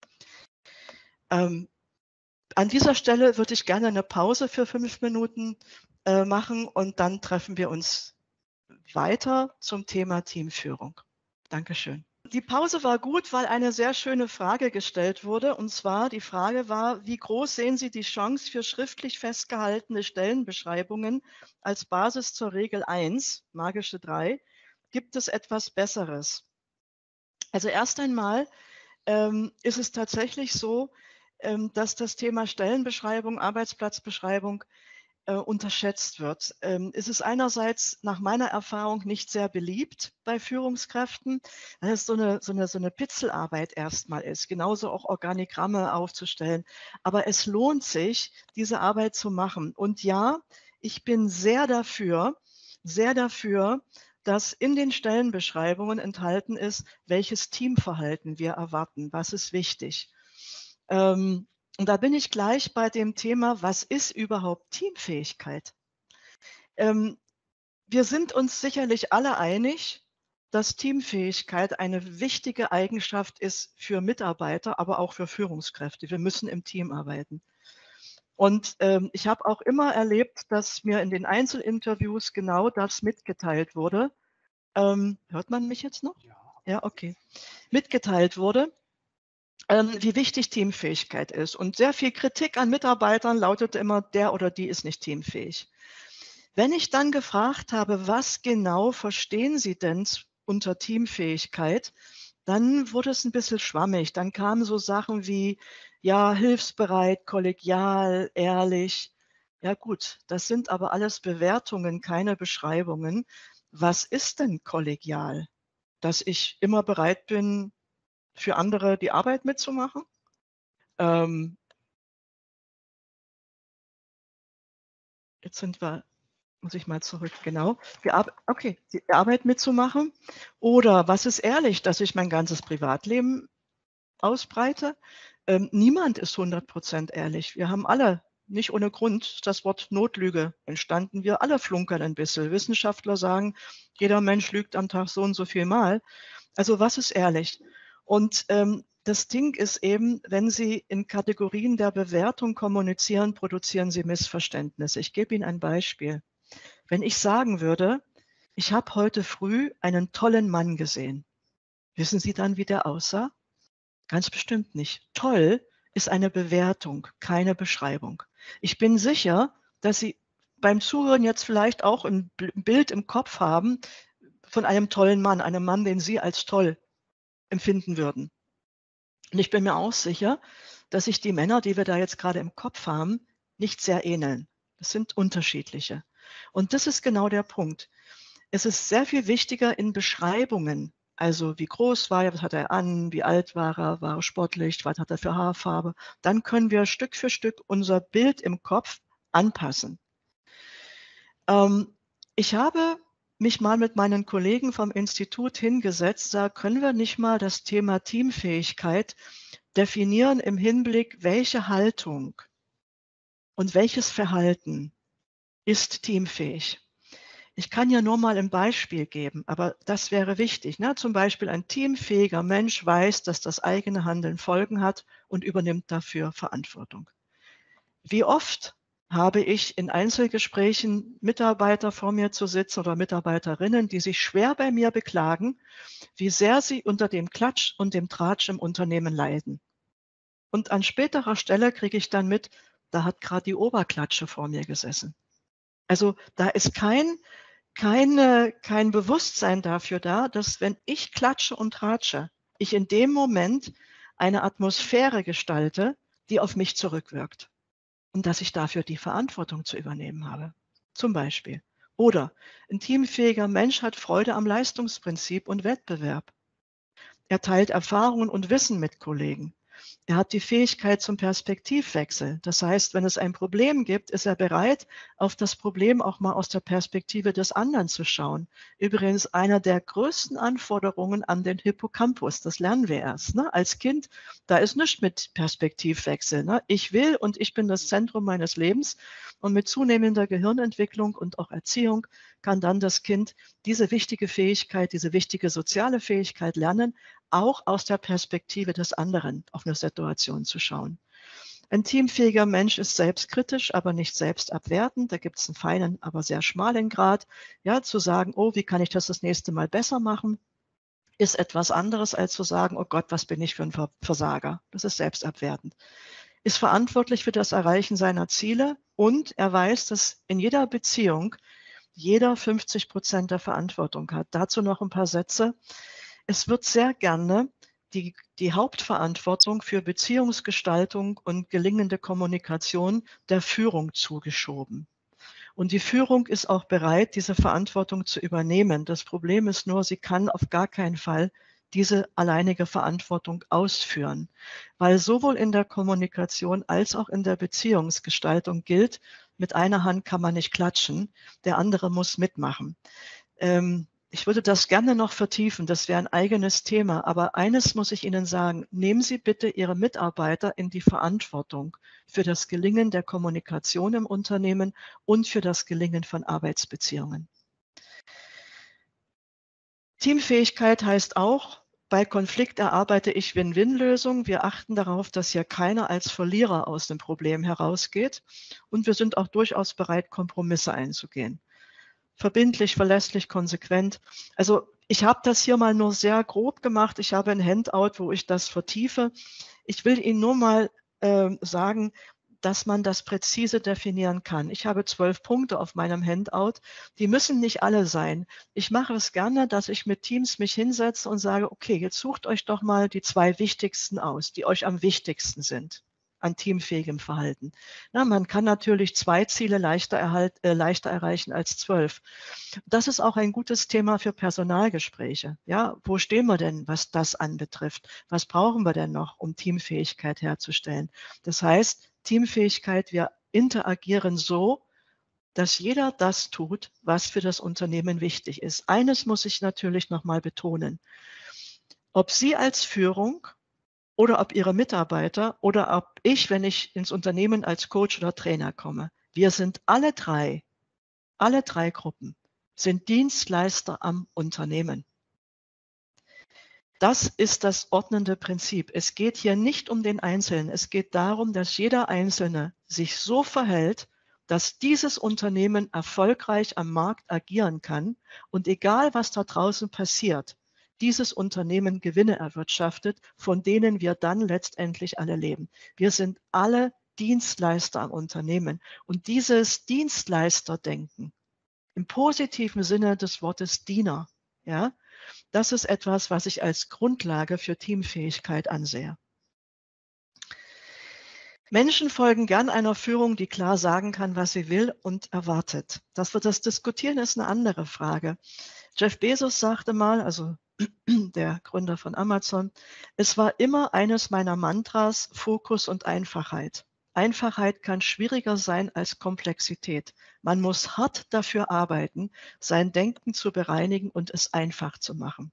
Ähm, an dieser Stelle würde ich gerne eine Pause für fünf Minuten äh, machen und dann treffen wir uns weiter zum Thema Teamführung. Dankeschön. Die Pause war gut, weil eine sehr schöne Frage gestellt wurde. Und zwar die Frage war, wie groß sehen Sie die Chance für schriftlich festgehaltene Stellenbeschreibungen als Basis zur Regel eins, magische drei? Gibt es etwas Besseres? Also erst einmal ähm, ist es tatsächlich so, ähm, dass das Thema Stellenbeschreibung, Arbeitsplatzbeschreibung äh, unterschätzt wird. Ähm, es ist einerseits nach meiner Erfahrung nicht sehr beliebt bei Führungskräften, weil es so eine, so eine, so eine Pitzelarbeit erstmal ist, genauso auch Organigramme aufzustellen. Aber es lohnt sich, diese Arbeit zu machen. Und ja, ich bin sehr dafür, sehr dafür, dass in den Stellenbeschreibungen enthalten ist, welches Teamverhalten wir erwarten, was ist wichtig. Ähm, und da bin ich gleich bei dem Thema, was ist überhaupt Teamfähigkeit? Ähm, wir sind uns sicherlich alle einig, dass Teamfähigkeit eine wichtige Eigenschaft ist für Mitarbeiter, aber auch für Führungskräfte. Wir müssen im Team arbeiten. Und ähm, ich habe auch immer erlebt, dass mir in den Einzelinterviews genau das mitgeteilt wurde. Ähm, hört man mich jetzt noch? Ja. Ja, okay. Mitgeteilt wurde, ähm, wie wichtig Teamfähigkeit ist. Und sehr viel Kritik an Mitarbeitern lautete immer, der oder die ist nicht teamfähig. Wenn ich dann gefragt habe, was genau verstehen Sie denn unter Teamfähigkeit, dann wurde es ein bisschen schwammig. Dann kamen so Sachen wie, ja, hilfsbereit, kollegial, ehrlich. Ja gut, das sind aber alles Bewertungen, keine Beschreibungen. Was ist denn kollegial? Dass ich immer bereit bin, für andere die Arbeit mitzumachen? Ähm, jetzt sind wir, muss ich mal zurück, genau. Die Ar okay, die Arbeit mitzumachen. Oder was ist ehrlich, dass ich mein ganzes Privatleben ausbreite? Ähm, niemand ist hundert Prozent ehrlich. Wir haben alle, nicht ohne Grund, das Wort Notlüge entstanden. Wir alle flunkern ein bisschen. Wissenschaftler sagen, jeder Mensch lügt am Tag so und so viel Mal. Also was ist ehrlich? Und ähm, das Ding ist eben, wenn Sie in Kategorien der Bewertung kommunizieren, produzieren Sie Missverständnisse. Ich gebe Ihnen ein Beispiel. Wenn ich sagen würde, ich habe heute früh einen tollen Mann gesehen, wissen Sie dann, wie der aussah? Ganz bestimmt nicht. Toll ist eine Bewertung, keine Beschreibung. Ich bin sicher, dass Sie beim Zuhören jetzt vielleicht auch ein Bild im Kopf haben von einem tollen Mann, einem Mann, den Sie als toll empfinden würden. Und ich bin mir auch sicher, dass sich die Männer, die wir da jetzt gerade im Kopf haben, nicht sehr ähneln. Das sind unterschiedliche. Und das ist genau der Punkt. Es ist sehr viel wichtiger in Beschreibungen, also wie groß war er, was hat er an, wie alt war er, war er sportlich, was hat er für Haarfarbe. Dann können wir Stück für Stück unser Bild im Kopf anpassen. Ähm, ich habe mich mal mit meinen Kollegen vom Institut hingesetzt, da können wir nicht mal das Thema Teamfähigkeit definieren im Hinblick, welche Haltung und welches Verhalten ist teamfähig. Ich kann ja nur mal ein Beispiel geben, aber das wäre wichtig. Ne? Zum Beispiel ein teamfähiger Mensch weiß, dass das eigene Handeln Folgen hat und übernimmt dafür Verantwortung. Wie oft habe ich in Einzelgesprächen Mitarbeiter vor mir zu sitzen oder Mitarbeiterinnen, die sich schwer bei mir beklagen, wie sehr sie unter dem Klatsch und dem Tratsch im Unternehmen leiden. Und an späterer Stelle kriege ich dann mit, da hat gerade die Oberklatsche vor mir gesessen. Also da ist kein, keine, kein Bewusstsein dafür da, dass wenn ich klatsche und tratsche, ich in dem Moment eine Atmosphäre gestalte, die auf mich zurückwirkt. Und dass ich dafür die Verantwortung zu übernehmen habe. Zum Beispiel. Oder ein teamfähiger Mensch hat Freude am Leistungsprinzip und Wettbewerb. Er teilt Erfahrungen und Wissen mit Kollegen. Er hat die Fähigkeit zum Perspektivwechsel. Das heißt, wenn es ein Problem gibt, ist er bereit, auf das Problem auch mal aus der Perspektive des anderen zu schauen. Übrigens einer der größten Anforderungen an den Hippocampus. Das lernen wir erst. Ne? Als Kind, da ist nichts mit Perspektivwechsel. Ne? Ich will und ich bin das Zentrum meines Lebens. Und mit zunehmender Gehirnentwicklung und auch Erziehung kann dann das Kind diese wichtige Fähigkeit, diese wichtige soziale Fähigkeit lernen, auch aus der Perspektive des anderen auf eine Situation zu schauen. Ein teamfähiger Mensch ist selbstkritisch, aber nicht selbstabwertend. Da gibt es einen feinen, aber sehr schmalen Grad. Ja, zu sagen, oh, wie kann ich das das nächste Mal besser machen, ist etwas anderes, als zu sagen, oh Gott, was bin ich für ein Versager. Das ist selbstabwertend. Ist verantwortlich für das Erreichen seiner Ziele und er weiß, dass in jeder Beziehung jeder fünfzig Prozent der Verantwortung hat. Dazu noch ein paar Sätze. es wird sehr gerne die, die Hauptverantwortung für Beziehungsgestaltung und gelingende Kommunikation der Führung zugeschoben. Und die Führung ist auch bereit, diese Verantwortung zu übernehmen. Das Problem ist nur, sie kann auf gar keinen Fall diese alleinige Verantwortung ausführen, weil sowohl in der Kommunikation als auch in der Beziehungsgestaltung gilt, mit einer Hand kann man nicht klatschen, der andere muss mitmachen. Ähm, ich würde das gerne noch vertiefen, das wäre ein eigenes Thema, aber eines muss ich Ihnen sagen, nehmen Sie bitte Ihre Mitarbeiter in die Verantwortung für das Gelingen der Kommunikation im Unternehmen und für das Gelingen von Arbeitsbeziehungen. Teamfähigkeit heißt auch, bei Konflikt erarbeite ich Win-Win-Lösungen. Wir achten darauf, dass hier keiner als Verlierer aus dem Problem herausgeht. Und wir sind auch durchaus bereit, Kompromisse einzugehen. Verbindlich, verlässlich, konsequent. Also ich habe das hier mal nur sehr grob gemacht. Ich habe ein Handout, wo ich das vertiefe. Ich will Ihnen nur mal äh, sagen, dass man das präzise definieren kann. Ich habe zwölf Punkte auf meinem Handout. Die müssen nicht alle sein. Ich mache es gerne, dass ich mit Teams mich hinsetze und sage, okay, jetzt sucht euch doch mal die zwei wichtigsten aus, die euch am wichtigsten sind an teamfähigem Verhalten. Na, man kann natürlich zwei Ziele leichter, erhalt, äh, leichter erreichen als zwölf. Das ist auch ein gutes Thema für Personalgespräche. Ja, wo stehen wir denn, was das anbetrifft? Was brauchen wir denn noch, um Teamfähigkeit herzustellen? Das heißt, Teamfähigkeit, wir interagieren so, dass jeder das tut, was für das Unternehmen wichtig ist. Eines muss ich natürlich nochmal betonen. Ob Sie als Führung oder ob Ihre Mitarbeiter oder ob ich, wenn ich ins Unternehmen als Coach oder Trainer komme. Wir sind alle drei, alle drei Gruppen, sind Dienstleister am Unternehmen. Das ist das ordnende Prinzip. Es geht hier nicht um den Einzelnen. Es geht darum, dass jeder Einzelne sich so verhält, dass dieses Unternehmen erfolgreich am Markt agieren kann und egal, was da draußen passiert, dieses Unternehmen Gewinne erwirtschaftet, von denen wir dann letztendlich alle leben. Wir sind alle Dienstleister am Unternehmen. Und dieses Dienstleisterdenken im positiven Sinne des Wortes Diener, ja, das ist etwas, was ich als Grundlage für Teamfähigkeit ansehe. Menschen folgen gern einer Führung, die klar sagen kann, was sie will und erwartet. Dass wir das diskutieren, ist eine andere Frage. Jeff Bezos sagte mal, also der Gründer von Amazon, es war immer eines meiner Mantras, Fokus und Einfachheit. Einfachheit kann schwieriger sein als Komplexität. Man muss hart dafür arbeiten, sein Denken zu bereinigen und es einfach zu machen.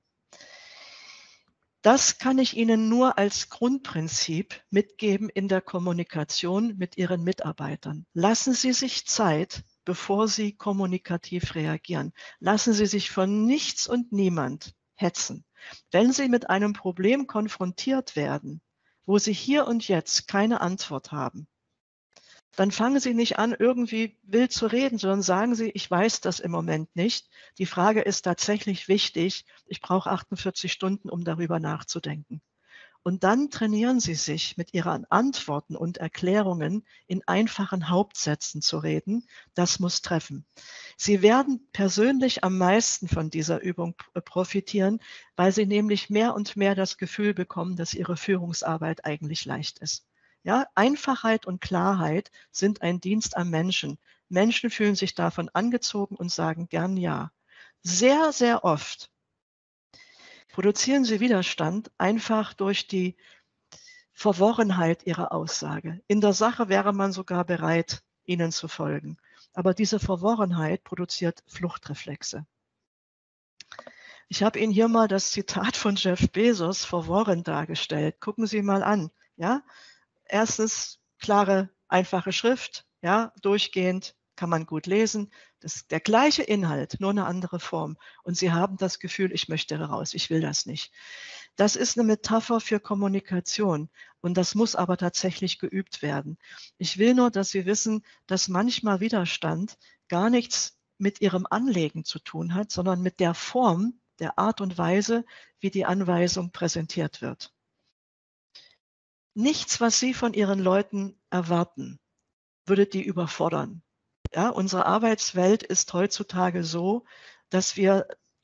Das kann ich Ihnen nur als Grundprinzip mitgeben in der Kommunikation mit Ihren Mitarbeitern. Lassen Sie sich Zeit, bevor Sie kommunikativ reagieren. Lassen Sie sich von nichts und niemand hetzen. Wenn Sie mit einem Problem konfrontiert werden, wo Sie hier und jetzt keine Antwort haben, dann fangen Sie nicht an, irgendwie wild zu reden, sondern sagen Sie, ich weiß das im Moment nicht. Die Frage ist tatsächlich wichtig. Ich brauche achtundvierzig Stunden, um darüber nachzudenken. Und dann trainieren Sie sich, mit Ihren Antworten und Erklärungen in einfachen Hauptsätzen zu reden. Das muss treffen. Sie werden persönlich am meisten von dieser Übung profitieren, weil Sie nämlich mehr und mehr das Gefühl bekommen, dass Ihre Führungsarbeit eigentlich leicht ist. Ja, Einfachheit und Klarheit sind ein Dienst am Menschen. Menschen fühlen sich davon angezogen und sagen gern ja. Sehr, sehr oft produzieren sie Widerstand einfach durch die Verworrenheit ihrer Aussage. In der Sache wäre man sogar bereit, ihnen zu folgen. Aber diese Verworrenheit produziert Fluchtreflexe. Ich habe Ihnen hier mal das Zitat von Jeff Bezos verworren dargestellt. Gucken Sie mal an. Ja? Erstens, klare, einfache Schrift, ja, durchgehend, kann man gut lesen. Das ist der gleiche Inhalt, nur eine andere Form. Und Sie haben das Gefühl, ich möchte raus, ich will das nicht. Das ist eine Metapher für Kommunikation und das muss aber tatsächlich geübt werden. Ich will nur, dass Sie wissen, dass manchmal Widerstand gar nichts mit Ihrem Anliegen zu tun hat, sondern mit der Form, der Art und Weise, wie die Anweisung präsentiert wird. Nichts, was Sie von Ihren Leuten erwarten, würde die überfordern. Ja, unsere Arbeitswelt ist heutzutage so, dass wir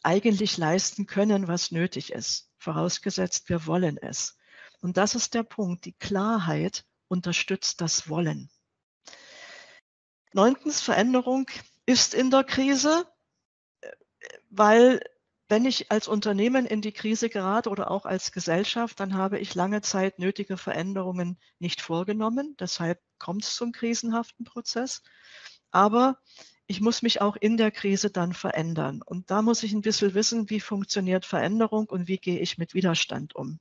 eigentlich leisten können, was nötig ist, vorausgesetzt, wir wollen es. Und das ist der Punkt. Die Klarheit unterstützt das Wollen. Neuntens, Veränderung ist in der Krise, weil wenn ich als Unternehmen in die Krise gerate oder auch als Gesellschaft, dann habe ich lange Zeit nötige Veränderungen nicht vorgenommen. Deshalb kommt es zum krisenhaften Prozess. Aber ich muss mich auch in der Krise dann verändern. Und da muss ich ein bisschen wissen, wie funktioniert Veränderung und wie gehe ich mit Widerstand um.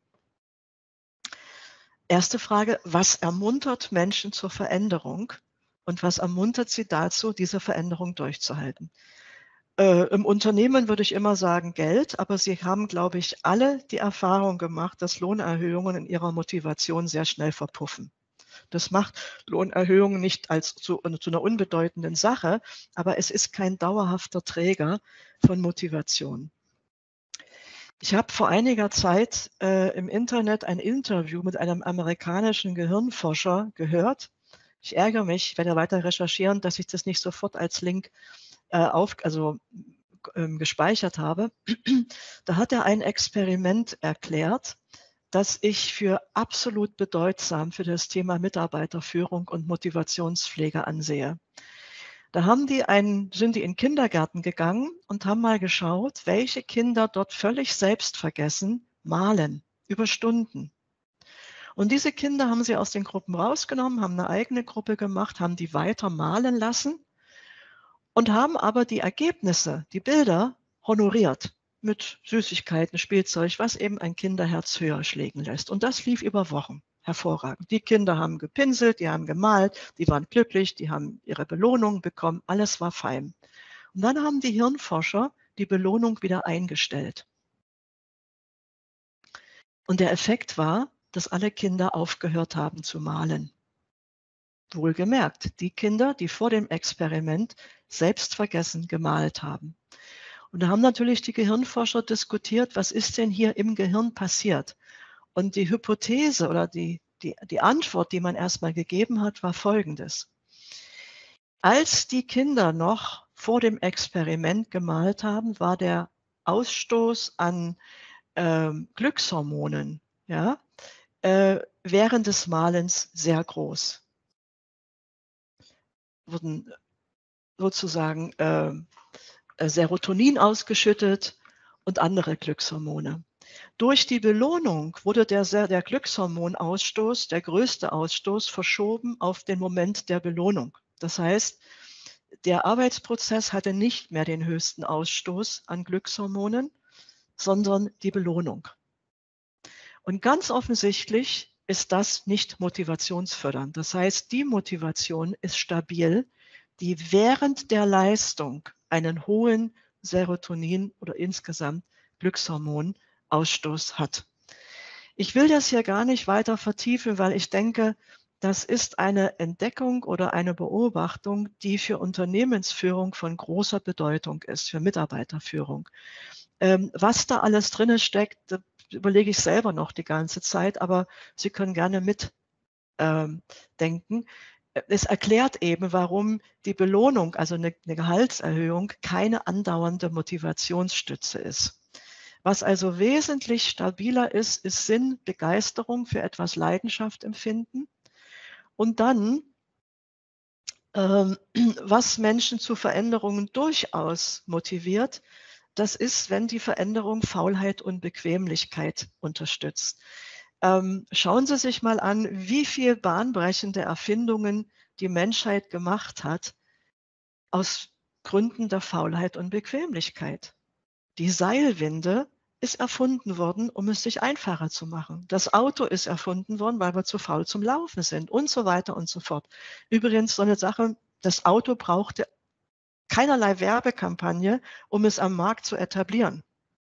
Erste Frage, was ermuntert Menschen zur Veränderung und was ermuntert sie dazu, diese Veränderung durchzuhalten? Äh, im Unternehmen würde ich immer sagen Geld, aber sie haben, glaube ich, alle die Erfahrung gemacht, dass Lohnerhöhungen in ihrer Motivation sehr schnell verpuffen. Das macht Lohnerhöhungen nicht als zu, zu einer unbedeutenden Sache, aber es ist kein dauerhafter Träger von Motivation. Ich habe vor einiger Zeit äh, im Internet ein Interview mit einem amerikanischen Gehirnforscher gehört. Ich ärgere mich, ich werde weiter recherchieren, dass ich das nicht sofort als Link äh, auf, also, ähm, gespeichert habe. Da hat er ein Experiment erklärt, das ich für absolut bedeutsam für das Thema Mitarbeiterführung und Motivationspflege ansehe. Da haben die einen, sind die in Kindergärten gegangen und haben mal geschaut, welche Kinder dort völlig selbstvergessen malen über Stunden. Und diese Kinder haben sie aus den Gruppen rausgenommen, haben eine eigene Gruppe gemacht, haben die weiter malen lassen und haben aber die Ergebnisse, die Bilder honoriert mit Süßigkeiten, Spielzeug, was eben ein Kinderherz höher schlägen lässt. Und das lief über Wochen. Hervorragend. Die Kinder haben gepinselt, die haben gemalt, die waren glücklich, die haben ihre Belohnung bekommen, alles war fein. Und dann haben die Hirnforscher die Belohnung wieder eingestellt. Und der Effekt war, dass alle Kinder aufgehört haben zu malen. Wohlgemerkt, die Kinder, die vor dem Experiment selbstvergessen gemalt haben. Und da haben natürlich die Gehirnforscher diskutiert, was ist denn hier im Gehirn passiert? Und die Hypothese oder die, die, die Antwort, die man erstmal gegeben hat, war folgendes. Als die Kinder noch vor dem Experiment gemalt haben, war der Ausstoß an ähm, Glückshormonen, ja, äh, während des Malens sehr groß. Wurden sozusagen äh, Serotonin ausgeschüttet und andere Glückshormone. Durch die Belohnung wurde der, der Glückshormonausstoß, der größte Ausstoß, verschoben auf den Moment der Belohnung. Das heißt, der Arbeitsprozess hatte nicht mehr den höchsten Ausstoß an Glückshormonen, sondern die Belohnung. Und ganz offensichtlich ist das nicht motivationsfördernd. Das heißt, die Motivation ist stabil, die während der Leistung einen hohen Serotonin oder insgesamt Glückshormonausstoß hat. Ich will das hier gar nicht weiter vertiefen, weil ich denke, das ist eine Entdeckung oder eine Beobachtung, die für Unternehmensführung von großer Bedeutung ist, für Mitarbeiterführung. Ähm, was da alles drin steckt, überlege ich selber noch die ganze Zeit, aber Sie können gerne mitdenken. Ähm, es erklärt eben, warum die Belohnung, also eine, eine Gehaltserhöhung, keine andauernde Motivationsstütze ist. Was also wesentlich stabiler ist, ist Sinn, Begeisterung für etwas, Leidenschaft empfinden. Und dann, ähm, was Menschen zu Veränderungen durchaus motiviert, das ist, wenn die Veränderung Faulheit und Bequemlichkeit unterstützt. Ähm, schauen Sie sich mal an, wie viel bahnbrechende Erfindungen die Menschheit gemacht hat aus Gründen der Faulheit und Bequemlichkeit. Die Seilwinde ist erfunden worden, um es sich einfacher zu machen. Das Auto ist erfunden worden, weil wir zu faul zum Laufen sind und so weiter und so fort. Übrigens so eine Sache, das Auto brauchte keinerlei Werbekampagne, um es am Markt zu etablieren.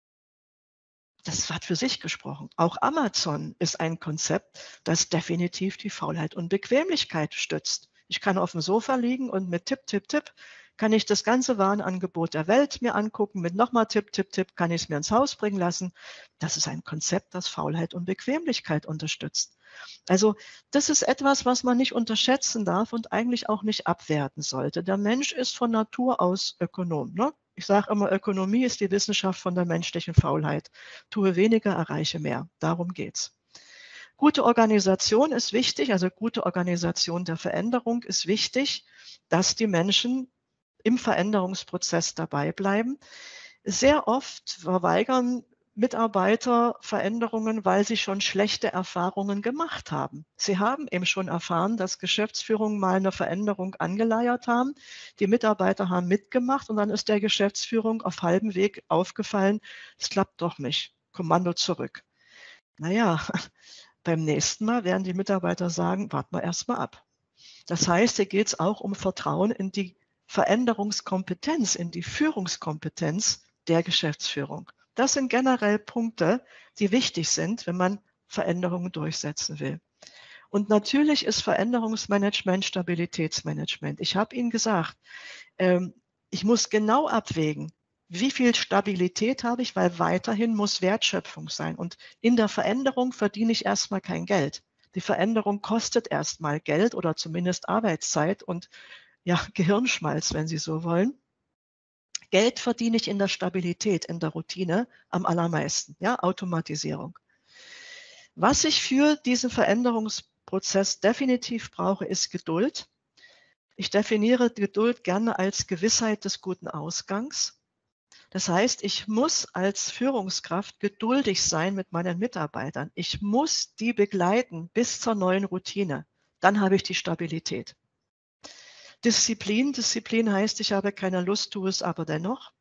Das hat für sich gesprochen. Auch Amazon ist ein Konzept, das definitiv die Faulheit und Bequemlichkeit stützt. Ich kann auf dem Sofa liegen und mit Tipp, Tipp, Tipp kann ich das ganze Warenangebot der Welt mir angucken. Mit nochmal Tipp, Tipp, Tipp kann ich es mir ins Haus bringen lassen. Das ist ein Konzept, das Faulheit und Bequemlichkeit unterstützt. Also das ist etwas, was man nicht unterschätzen darf und eigentlich auch nicht abwerten sollte. Der Mensch ist von Natur aus Ökonom, ne? Ich sage immer, Ökonomie ist die Wissenschaft von der menschlichen Faulheit. Tue weniger, erreiche mehr. Darum geht's. Gute Organisation ist wichtig, also gute Organisation der Veränderung ist wichtig, dass die Menschen im Veränderungsprozess dabei bleiben. Sehr oft verweigern Mitarbeiter Veränderungen, weil sie schon schlechte Erfahrungen gemacht haben. Sie haben eben schon erfahren, dass Geschäftsführungen mal eine Veränderung angeleiert haben. Die Mitarbeiter haben mitgemacht und dann ist der Geschäftsführung auf halbem Weg aufgefallen, es klappt doch nicht. Kommando zurück. Naja, beim nächsten Mal werden die Mitarbeiter sagen, warten wir erst mal ab. Das heißt, hier geht es auch um Vertrauen in die Veränderungskompetenz, in die Führungskompetenz der Geschäftsführung. Das sind generell Punkte, die wichtig sind, wenn man Veränderungen durchsetzen will. Und natürlich ist Veränderungsmanagement Stabilitätsmanagement. Ich habe Ihnen gesagt, ähm, ich muss genau abwägen, wie viel Stabilität habe ich, weil weiterhin muss Wertschöpfung sein. Und in der Veränderung verdiene ich erstmal kein Geld. Die Veränderung kostet erstmal Geld oder zumindest Arbeitszeit und ja, Gehirnschmalz, wenn Sie so wollen. Geld verdiene ich in der Stabilität, in der Routine am allermeisten, ja, Automatisierung. Was ich für diesen Veränderungsprozess definitiv brauche, ist Geduld. Ich definiere Geduld gerne als Gewissheit des guten Ausgangs. Das heißt, ich muss als Führungskraft geduldig sein mit meinen Mitarbeitern. Ich muss die begleiten bis zur neuen Routine. Dann habe ich die Stabilität. Disziplin. Disziplin heißt, ich habe keine Lust, tue es aber dennoch.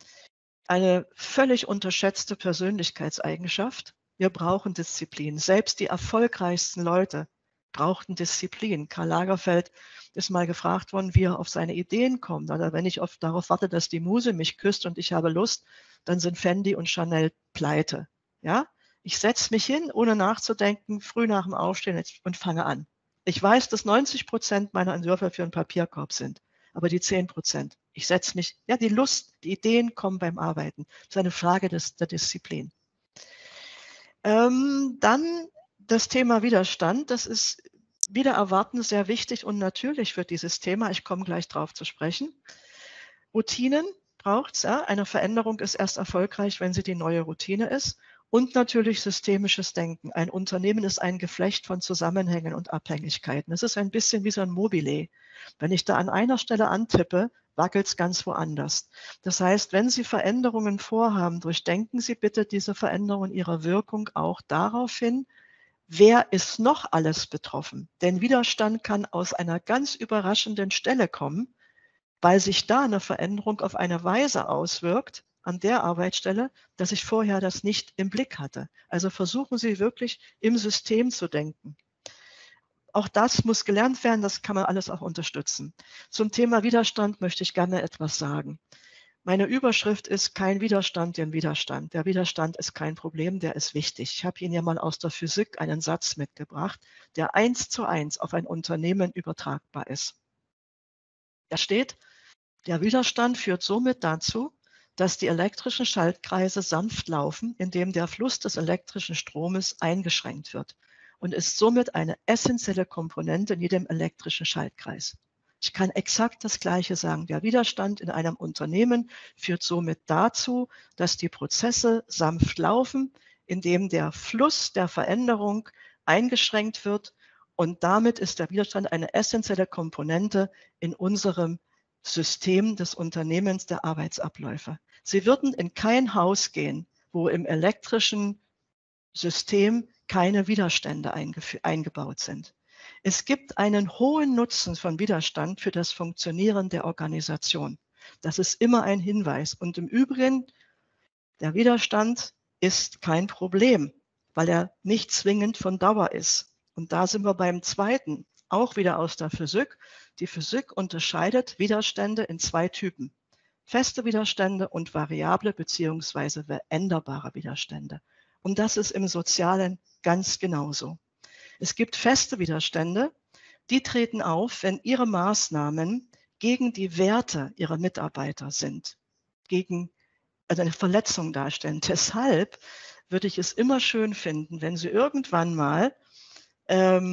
Eine völlig unterschätzte Persönlichkeitseigenschaft. Wir brauchen Disziplin. Selbst die erfolgreichsten Leute brauchten Disziplin. Karl Lagerfeld ist mal gefragt worden, wie er auf seine Ideen kommt. Oder wenn ich oft darauf warte, dass die Muse mich küsst und ich habe Lust, dann sind Fendi und Chanel pleite. Ja? Ich setze mich hin, ohne nachzudenken, früh nach dem Aufstehen und fange an. Ich weiß, dass neunzig Prozent meiner Entwürfe für einen Papierkorb sind, aber die zehn Prozent. Ich setze mich, ja, die Lust, die Ideen kommen beim Arbeiten. Das ist eine Frage des, der Disziplin. Ähm, dann das Thema Widerstand. Das ist wieder erwarten sehr wichtig und natürlich für dieses Thema. Ich komme gleich drauf zu sprechen. Routinen braucht es. Ja. Eine Veränderung ist erst erfolgreich, wenn sie die neue Routine ist. Und natürlich systemisches Denken. Ein Unternehmen ist ein Geflecht von Zusammenhängen und Abhängigkeiten. Es ist ein bisschen wie so ein Mobile. Wenn ich da an einer Stelle antippe, wackelt es ganz woanders. Das heißt, wenn Sie Veränderungen vorhaben, durchdenken Sie bitte diese Veränderung ihrer Wirkung auch darauf hin, wer ist noch alles betroffen? Denn Widerstand kann aus einer ganz überraschenden Stelle kommen, weil sich da eine Veränderung auf eine Weise auswirkt, an der Arbeitsstelle, dass ich vorher das nicht im Blick hatte. Also versuchen Sie wirklich im System zu denken. Auch das muss gelernt werden, das kann man alles auch unterstützen. Zum Thema Widerstand möchte ich gerne etwas sagen. Meine Überschrift ist kein Widerstand, den Widerstand. Der Widerstand ist kein Problem, der ist wichtig. Ich habe Ihnen ja mal aus der Physik einen Satz mitgebracht, der eins zu eins auf ein Unternehmen übertragbar ist. Da steht, der Widerstand führt somit dazu, dass die elektrischen Schaltkreise sanft laufen, indem der Fluss des elektrischen Stromes eingeschränkt wird und ist somit eine essentielle Komponente in jedem elektrischen Schaltkreis. Ich kann exakt das Gleiche sagen. Der Widerstand in einem Unternehmen führt somit dazu, dass die Prozesse sanft laufen, indem der Fluss der Veränderung eingeschränkt wird und damit ist der Widerstand eine essentielle Komponente in unserem System des Unternehmens der Arbeitsabläufe. Sie würden in kein Haus gehen, wo im elektrischen System keine Widerstände eingebaut sind. Es gibt einen hohen Nutzen von Widerstand für das Funktionieren der Organisation. Das ist immer ein Hinweis. Und im Übrigen, der Widerstand ist kein Problem, weil er nicht zwingend von Dauer ist. Und da sind wir beim zweiten, auch wieder aus der Physik. Die Physik unterscheidet Widerstände in zwei Typen. Feste Widerstände und variable bzw. veränderbare Widerstände. Und das ist im Sozialen ganz genauso. Es gibt feste Widerstände, die treten auf, wenn Ihre Maßnahmen gegen die Werte Ihrer Mitarbeiter sind, gegen also eine Verletzung darstellen. Deshalb würde ich es immer schön finden, wenn Sie irgendwann mal ähm,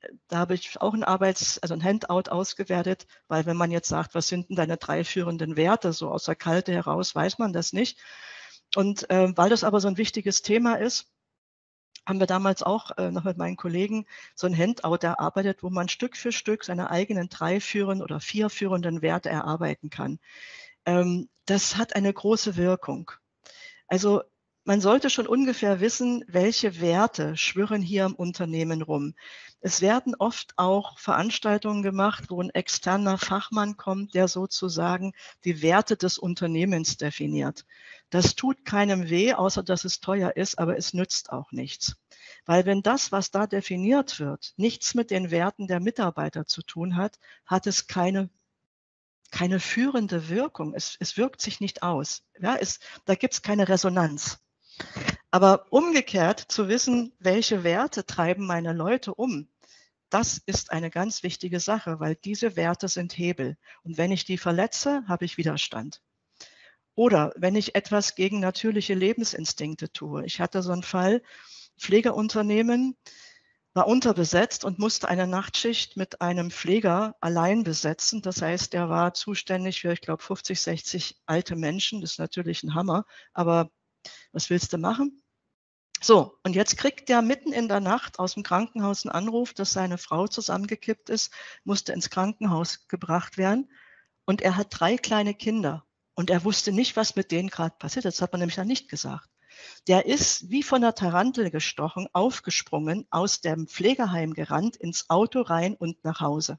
da habe ich auch ein Arbeits-, also ein Handout ausgewertet, weil wenn man jetzt sagt, was sind denn deine drei führenden Werte, so aus der Kalte heraus, weiß man das nicht. Und äh, weil das aber so ein wichtiges Thema ist, haben wir damals auch äh, noch mit meinen Kollegen so ein Handout erarbeitet, wo man Stück für Stück seine eigenen drei führenden oder vier führenden Werte erarbeiten kann. Ähm, das hat eine große Wirkung. Also man sollte schon ungefähr wissen, welche Werte schwirren hier im Unternehmen rum. Es werden oft auch Veranstaltungen gemacht, wo ein externer Fachmann kommt, der sozusagen die Werte des Unternehmens definiert. Das tut keinem weh, außer dass es teuer ist, aber es nützt auch nichts. Weil wenn das, was da definiert wird, nichts mit den Werten der Mitarbeiter zu tun hat, hat es keine keine führende Wirkung. Es, es wirkt sich nicht aus. Ja, es, da gibt es keine Resonanz. Aber umgekehrt zu wissen, welche Werte treiben meine Leute um, das ist eine ganz wichtige Sache, weil diese Werte sind Hebel. Und wenn ich die verletze, habe ich Widerstand. Oder wenn ich etwas gegen natürliche Lebensinstinkte tue. Ich hatte so einen Fall, Pflegeunternehmen, war unterbesetzt und musste eine Nachtschicht mit einem Pfleger allein besetzen. Das heißt, der war zuständig für, ich glaube, fünfzig, sechzig alte Menschen. Das ist natürlich ein Hammer, aber was willst du machen? So, und jetzt kriegt der mitten in der Nacht aus dem Krankenhaus einen Anruf, dass seine Frau zusammengekippt ist, musste ins Krankenhaus gebracht werden. Und er hat drei kleine Kinder. Und er wusste nicht, was mit denen gerade passiert. Das hat man nämlich dann nicht gesagt. Der ist wie von der Tarantel gestochen, aufgesprungen, aus dem Pflegeheim gerannt, ins Auto rein und nach Hause.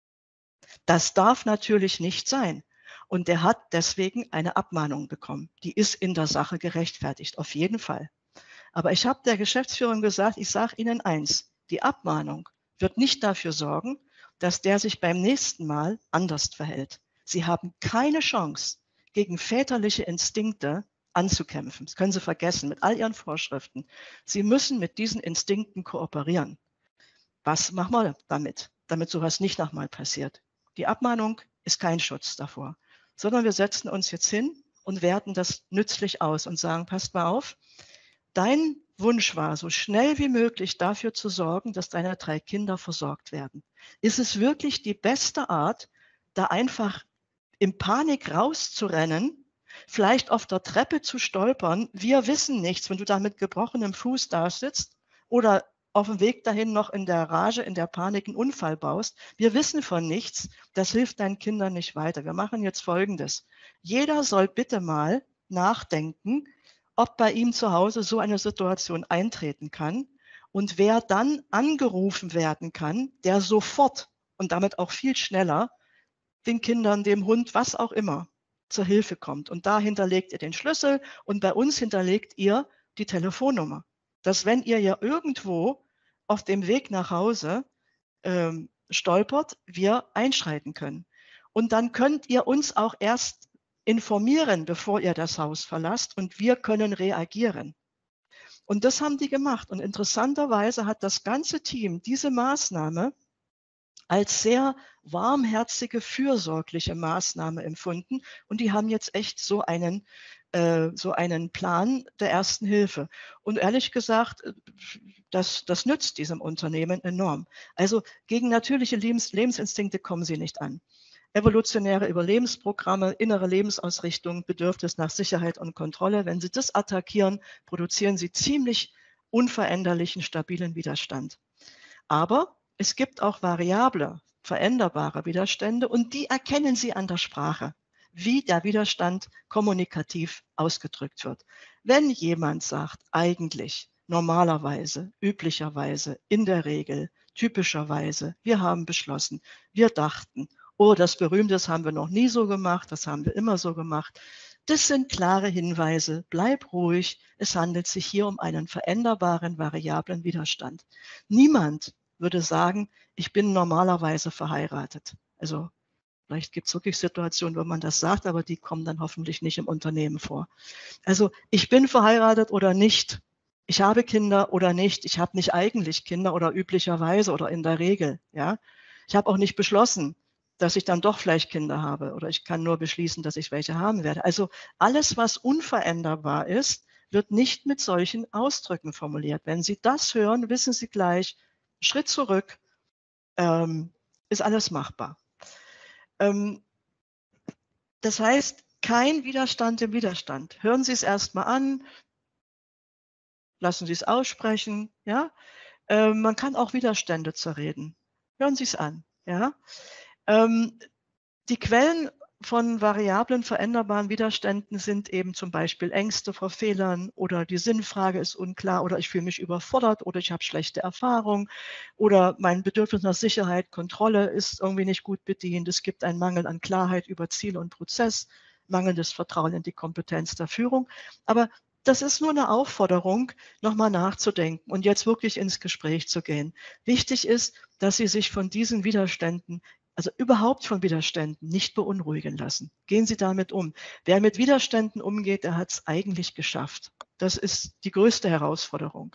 Das darf natürlich nicht sein. Und der hat deswegen eine Abmahnung bekommen. Die ist in der Sache gerechtfertigt, auf jeden Fall. Aber ich habe der Geschäftsführung gesagt, ich sage Ihnen eins, die Abmahnung wird nicht dafür sorgen, dass der sich beim nächsten Mal anders verhält. Sie haben keine Chance, gegen väterliche Instinkte anzukämpfen. Das können Sie vergessen, mit all Ihren Vorschriften. Sie müssen mit diesen Instinkten kooperieren. Was machen wir damit, damit sowas nicht nochmal passiert? Die Abmahnung ist kein Schutz davor, sondern wir setzen uns jetzt hin und werten das nützlich aus und sagen, passt mal auf, dein Wunsch war, so schnell wie möglich dafür zu sorgen, dass deine drei Kinder versorgt werden. Ist es wirklich die beste Art, da einfach in Panik rauszurennen, vielleicht auf der Treppe zu stolpern? Wir wissen nichts, wenn du da mit gebrochenem Fuß da sitzt oder auf dem Weg dahin noch in der Rage, in der Panik einen Unfall baust. Wir wissen von nichts. Das hilft deinen Kindern nicht weiter. Wir machen jetzt Folgendes. Jeder soll bitte mal nachdenken, ob bei ihm zu Hause so eine Situation eintreten kann und wer dann angerufen werden kann, der sofort und damit auch viel schneller den Kindern, dem Hund, was auch immer, zur Hilfe kommt. Und da hinterlegt ihr den Schlüssel und bei uns hinterlegt ihr die Telefonnummer. Dass wenn ihr ja irgendwo auf dem Weg nach Hause ähm, stolpert, wir einschreiten können. Und dann könnt ihr uns auch erst informieren, bevor ihr das Haus verlasst und wir können reagieren. Und das haben die gemacht. Und interessanterweise hat das ganze Team diese Maßnahme als sehr warmherzige, fürsorgliche Maßnahme empfunden. Und die haben jetzt echt so einen, äh, so einen Plan der ersten Hilfe. Und ehrlich gesagt, das, das nützt diesem Unternehmen enorm. Also gegen natürliche Lebens, Lebensinstinkte kommen sie nicht an. Evolutionäre Überlebensprogramme, innere Lebensausrichtung, Bedürfnis nach Sicherheit und Kontrolle. Wenn Sie das attackieren, produzieren Sie ziemlich unveränderlichen, stabilen Widerstand. Aber es gibt auch variable, veränderbare Widerstände und die erkennen Sie an der Sprache, wie der Widerstand kommunikativ ausgedrückt wird. Wenn jemand sagt, eigentlich, normalerweise, üblicherweise, in der Regel, typischerweise, wir haben beschlossen, wir dachten, oh, das Berühmte, das haben wir noch nie so gemacht, das haben wir immer so gemacht. Das sind klare Hinweise. Bleib ruhig. Es handelt sich hier um einen veränderbaren, variablen Widerstand. Niemand würde sagen, ich bin normalerweise verheiratet. Also vielleicht gibt es wirklich Situationen, wo man das sagt, aber die kommen dann hoffentlich nicht im Unternehmen vor. Also ich bin verheiratet oder nicht. Ich habe Kinder oder nicht. Ich habe nicht eigentlich Kinder oder üblicherweise oder in der Regel. Ja, ich habe auch nicht beschlossen, dass ich dann doch vielleicht Kinder habe oder ich kann nur beschließen, dass ich welche haben werde. Also alles, was unveränderbar ist, wird nicht mit solchen Ausdrücken formuliert. Wenn Sie das hören, wissen Sie gleich, Schritt zurück, Ähm, ist alles machbar. Ähm, das heißt, kein Widerstand im Widerstand. Hören Sie es erst mal an, lassen Sie es aussprechen, ja. Ähm, man kann auch Widerstände zerreden. Hören Sie es an, ja. Ähm, die Quellen von variablen, veränderbaren Widerständen sind eben zum Beispiel Ängste vor Fehlern oder die Sinnfrage ist unklar oder ich fühle mich überfordert oder ich habe schlechte Erfahrungen oder mein Bedürfnis nach Sicherheit, Kontrolle ist irgendwie nicht gut bedient. Es gibt einen Mangel an Klarheit über Ziel und Prozess, mangelndes Vertrauen in die Kompetenz der Führung. Aber das ist nur eine Aufforderung, nochmal nachzudenken und jetzt wirklich ins Gespräch zu gehen. Wichtig ist, dass Sie sich von diesen Widerständen, also überhaupt von Widerständen, nicht beunruhigen lassen. Gehen Sie damit um. Wer mit Widerständen umgeht, der hat es eigentlich geschafft. Das ist die größte Herausforderung.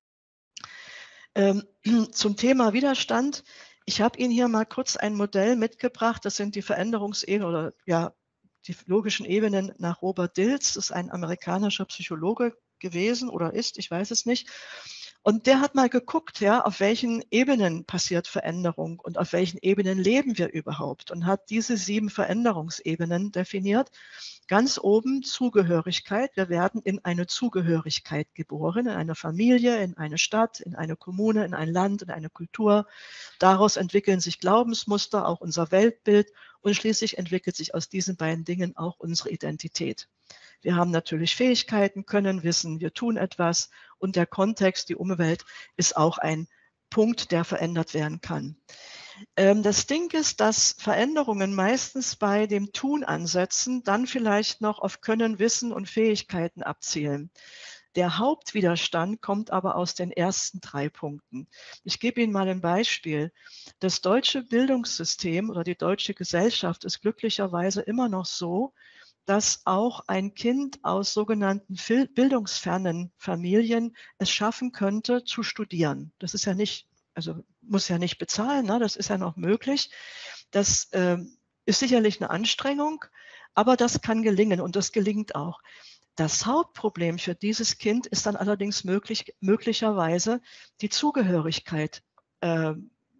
Ähm, zum Thema Widerstand. Ich habe Ihnen hier mal kurz ein Modell mitgebracht. Das sind die Veränderungsebenen oder ja, die logischen Ebenen nach Robert Dilts. Das ist ein amerikanischer Psychologe gewesen oder ist, ich weiß es nicht. Und der hat mal geguckt, ja, auf welchen Ebenen passiert Veränderung und auf welchen Ebenen leben wir überhaupt und hat diese sieben Veränderungsebenen definiert. Ganz oben Zugehörigkeit. Wir werden in eine Zugehörigkeit geboren, in eine Familie, in eine Stadt, in eine Kommune, in ein Land, in eine Kultur. Daraus entwickeln sich Glaubensmuster, auch unser Weltbild und schließlich entwickelt sich aus diesen beiden Dingen auch unsere Identität. Wir haben natürlich Fähigkeiten, können Wissen, wir tun etwas und der Kontext, die Umwelt ist auch ein Punkt, der verändert werden kann. Das Ding ist, dass Veränderungen meistens bei dem Tun ansetzen, dann vielleicht noch auf Können, Wissen und Fähigkeiten abzielen. Der Hauptwiderstand kommt aber aus den ersten drei Punkten. Ich gebe Ihnen mal ein Beispiel. Das deutsche Bildungssystem oder die deutsche Gesellschaft ist glücklicherweise immer noch so, dass auch ein Kind aus sogenannten bildungsfernen Familien es schaffen könnte, zu studieren. Das ist ja nicht, also muss ja nicht bezahlen, ne? Das ist ja noch möglich. Das äh, ist sicherlich eine Anstrengung, aber das kann gelingen und das gelingt auch. Das Hauptproblem für dieses Kind ist dann allerdings möglich, möglicherweise die Zugehörigkeit äh,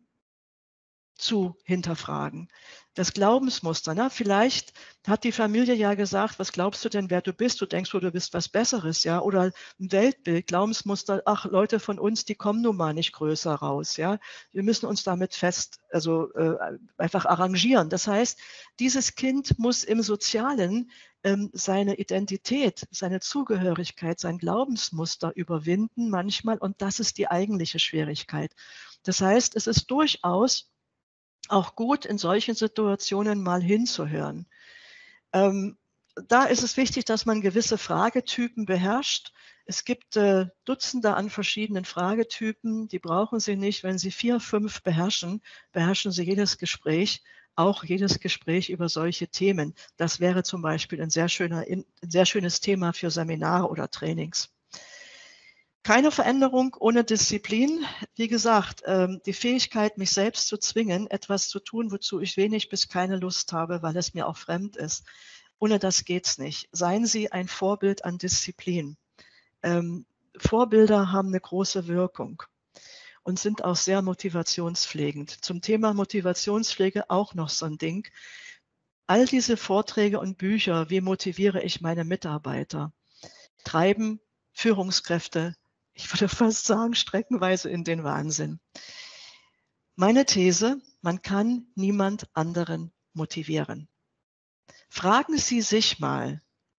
zu hinterfragen. Das Glaubensmuster, ne? Vielleicht hat die Familie ja gesagt, was glaubst du denn, wer du bist? Du denkst, du bist was Besseres, ja? Oder ein Weltbild, Glaubensmuster, ach, Leute von uns, die kommen nun mal nicht größer raus, ja? Wir müssen uns damit fest, also äh, einfach arrangieren. Das heißt, dieses Kind muss im Sozialen ähm, seine Identität, seine Zugehörigkeit, sein Glaubensmuster überwinden manchmal und das ist die eigentliche Schwierigkeit. Das heißt, es ist durchaus auch gut, in solchen Situationen mal hinzuhören. Ähm, da ist es wichtig, dass man gewisse Fragetypen beherrscht. Es gibt äh, Dutzende an verschiedenen Fragetypen, die brauchen Sie nicht. Wenn Sie vier, fünf beherrschen, beherrschen Sie jedes Gespräch, auch jedes Gespräch über solche Themen. Das wäre zum Beispiel ein sehr, schöner, ein sehr schönes Thema für Seminare oder Trainings. Keine Veränderung ohne Disziplin. Wie gesagt, die Fähigkeit, mich selbst zu zwingen, etwas zu tun, wozu ich wenig bis keine Lust habe, weil es mir auch fremd ist. Ohne das geht's nicht. Seien Sie ein Vorbild an Disziplin. Ähm, Vorbilder haben eine große Wirkung und sind auch sehr motivationspflegend. Zum Thema Motivationspflege auch noch so ein Ding. All diese Vorträge und Bücher, wie motiviere ich meine Mitarbeiter, treiben Führungskräfte, ich würde fast sagen, streckenweise in den Wahnsinn. Meine These, man kann niemand anderen motivieren. Fragen Sie sich mal,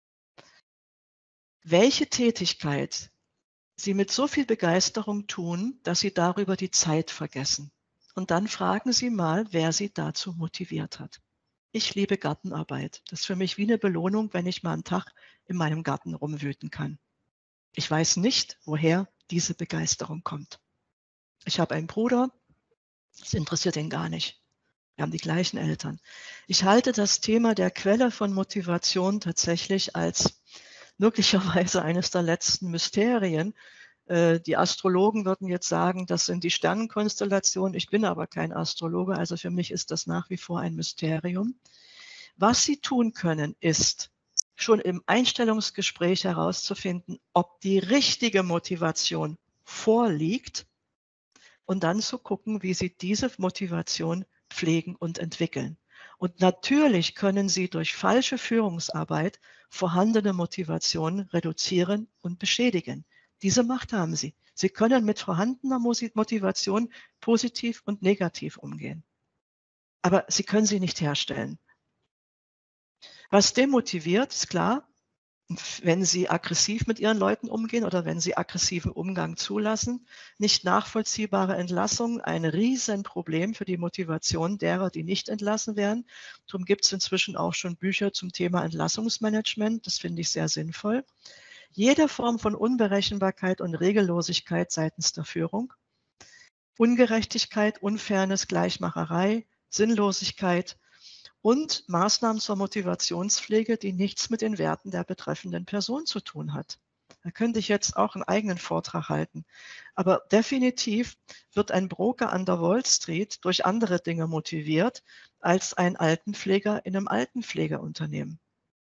welche Tätigkeit Sie mit so viel Begeisterung tun, dass Sie darüber die Zeit vergessen. Und dann fragen Sie mal, wer Sie dazu motiviert hat. Ich liebe Gartenarbeit. Das ist für mich wie eine Belohnung, wenn ich mal einen Tag in meinem Garten rumwüten kann. Ich weiß nicht, woher diese Begeisterung kommt. Ich habe einen Bruder, das interessiert ihn gar nicht. Wir haben die gleichen Eltern. Ich halte das Thema der Quelle von Motivation tatsächlich als möglicherweise eines der letzten Mysterien. Die Astrologen würden jetzt sagen, das sind die Sternenkonstellationen. Ich bin aber kein Astrologe, also für mich ist das nach wie vor ein Mysterium. Was Sie tun können, ist, schon im Einstellungsgespräch herauszufinden, ob die richtige Motivation vorliegt. und dann zu gucken, wie Sie diese Motivation pflegen und entwickeln. Und natürlich können Sie durch falsche Führungsarbeit vorhandene Motivation reduzieren und beschädigen. Diese Macht haben Sie. Sie können mit vorhandener Motivation positiv und negativ umgehen. Aber Sie können sie nicht herstellen. Was demotiviert, ist klar, wenn Sie aggressiv mit Ihren Leuten umgehen oder wenn Sie aggressiven Umgang zulassen. Nicht nachvollziehbare Entlassung, ein Riesenproblem für die Motivation derer, die nicht entlassen werden. Darum gibt es inzwischen auch schon Bücher zum Thema Entlassungsmanagement. Das finde ich sehr sinnvoll. Jede Form von Unberechenbarkeit und Regellosigkeit seitens der Führung. Ungerechtigkeit, Unfairness, Gleichmacherei, Sinnlosigkeit und Maßnahmen zur Motivationspflege, die nichts mit den Werten der betreffenden Person zu tun hat. Da könnte ich jetzt auch einen eigenen Vortrag halten. Aber definitiv wird ein Broker an der Wall Street durch andere Dinge motiviert als ein Altenpfleger in einem Altenpflegeunternehmen.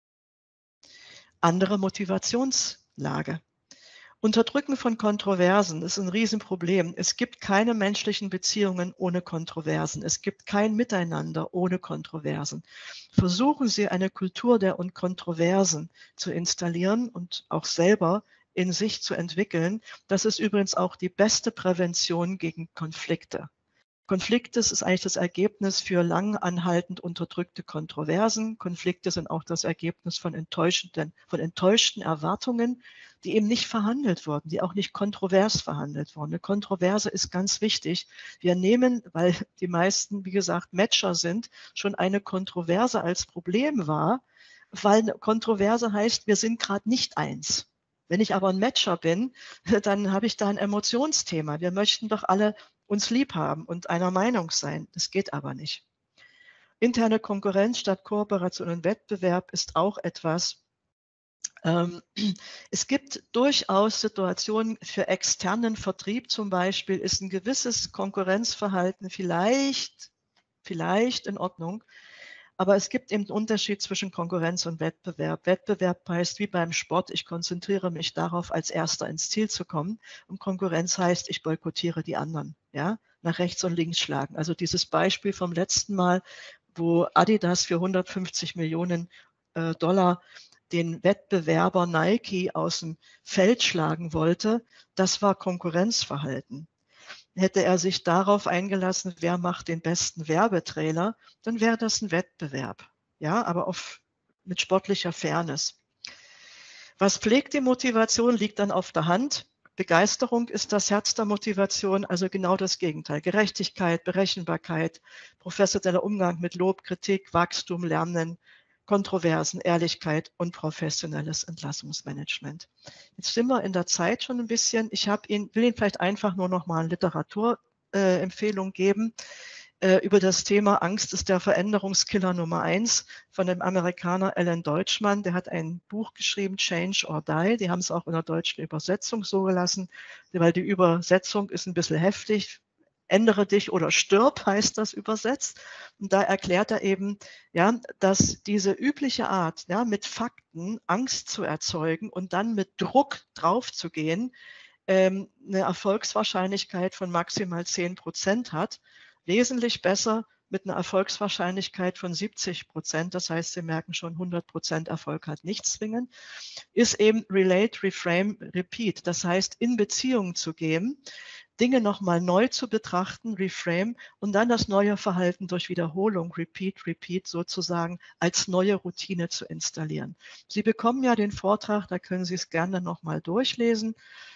Andere Motivationslage. Unterdrücken von Kontroversen ist ein Riesenproblem. Es gibt keine menschlichen Beziehungen ohne Kontroversen. Es gibt kein Miteinander ohne Kontroversen. Versuchen Sie, eine Kultur der Kontroversen zu installieren und auch selber in sich zu entwickeln. Das ist übrigens auch die beste Prävention gegen Konflikte. Konflikte ist eigentlich das Ergebnis für lang anhaltend unterdrückte Kontroversen. Konflikte sind auch das Ergebnis von enttäuschenden, von enttäuschten Erwartungen, die eben nicht verhandelt wurden, die auch nicht kontrovers verhandelt wurden. Eine Kontroverse ist ganz wichtig. Wir nehmen, weil die meisten, wie gesagt, Matcher sind, schon eine Kontroverse als Problem wahr, weil eine Kontroverse heißt, wir sind gerade nicht eins. Wenn ich aber ein Matcher bin, dann habe ich da ein Emotionsthema. Wir möchten doch alle uns lieb haben und einer Meinung sein. Das geht aber nicht. Interne Konkurrenz statt Kooperation und Wettbewerb ist auch etwas. Ähm, es gibt durchaus Situationen für externen Vertrieb zum Beispiel, ist ein gewisses Konkurrenzverhalten vielleicht, vielleicht in Ordnung. Aber es gibt eben einen Unterschied zwischen Konkurrenz und Wettbewerb. Wettbewerb heißt wie beim Sport, ich konzentriere mich darauf, als Erster ins Ziel zu kommen. Und Konkurrenz heißt, ich boykottiere die anderen, ja, nach rechts und links schlagen. Also dieses Beispiel vom letzten Mal, wo Adidas für hundertfünfzig Millionen äh, Dollar den Wettbewerber Nike aus dem Feld schlagen wollte, das war Konkurrenzverhalten. Hätte er sich darauf eingelassen, wer macht den besten Werbetrailer, dann wäre das ein Wettbewerb. Ja, aber auf, mit sportlicher Fairness. Was pflegt die Motivation, liegt dann auf der Hand. Begeisterung ist das Herz der Motivation, also genau das Gegenteil. Gerechtigkeit, Berechenbarkeit, professioneller Umgang mit Lob, Kritik, Wachstum, Lernen, Kontroversen, Ehrlichkeit und professionelles Entlassungsmanagement. Jetzt sind wir in der Zeit schon ein bisschen. Ich habe Ihnen, will Ihnen vielleicht einfach nur noch mal eine Literaturempfehlung äh, geben äh, über das Thema Angst ist der Veränderungskiller Nummer eins von dem Amerikaner Alan Deutschmann. Der hat ein Buch geschrieben, Change or Die. Die haben es auch in der deutschen Übersetzung so gelassen, weil die Übersetzung ist ein bisschen heftig. Ändere dich oder stirb, heißt das übersetzt. Und da erklärt er eben, ja, dass diese übliche Art, ja, mit Fakten Angst zu erzeugen und dann mit Druck draufzugehen, ähm, eine Erfolgswahrscheinlichkeit von maximal zehn Prozent hat. Wesentlich besser mit einer Erfolgswahrscheinlichkeit von siebzig Prozent. Das heißt, Sie merken schon, hundert Prozent Erfolg hat nicht zwingend, ist eben Relate, Reframe, Repeat. Das heißt, in Beziehung zu gehen, Dinge nochmal neu zu betrachten, reframe und dann das neue Verhalten durch Wiederholung, repeat, repeat sozusagen als neue Routine zu installieren. Sie bekommen ja den Vortrag, da können Sie es gerne nochmal durchlesen.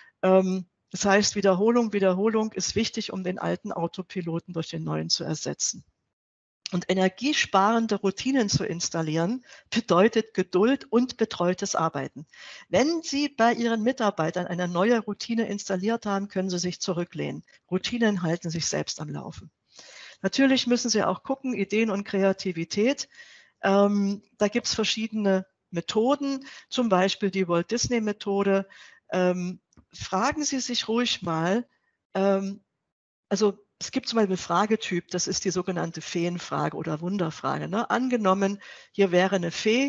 Das heißt, Wiederholung, Wiederholung ist wichtig, um den alten Autopiloten durch den neuen zu ersetzen. Und energiesparende Routinen zu installieren, bedeutet Geduld und betreutes Arbeiten. Wenn Sie bei Ihren Mitarbeitern eine neue Routine installiert haben, können Sie sich zurücklehnen. Routinen halten sich selbst am Laufen. Natürlich müssen Sie auch gucken, Ideen und Kreativität. Ähm, da gibt es verschiedene Methoden, zum Beispiel die Walt Disney Methode. Ähm, fragen Sie sich ruhig mal, ähm, also es gibt zum Beispiel einen Fragetyp, das ist die sogenannte Feenfrage oder Wunderfrage. Ne? Angenommen, hier wäre eine Fee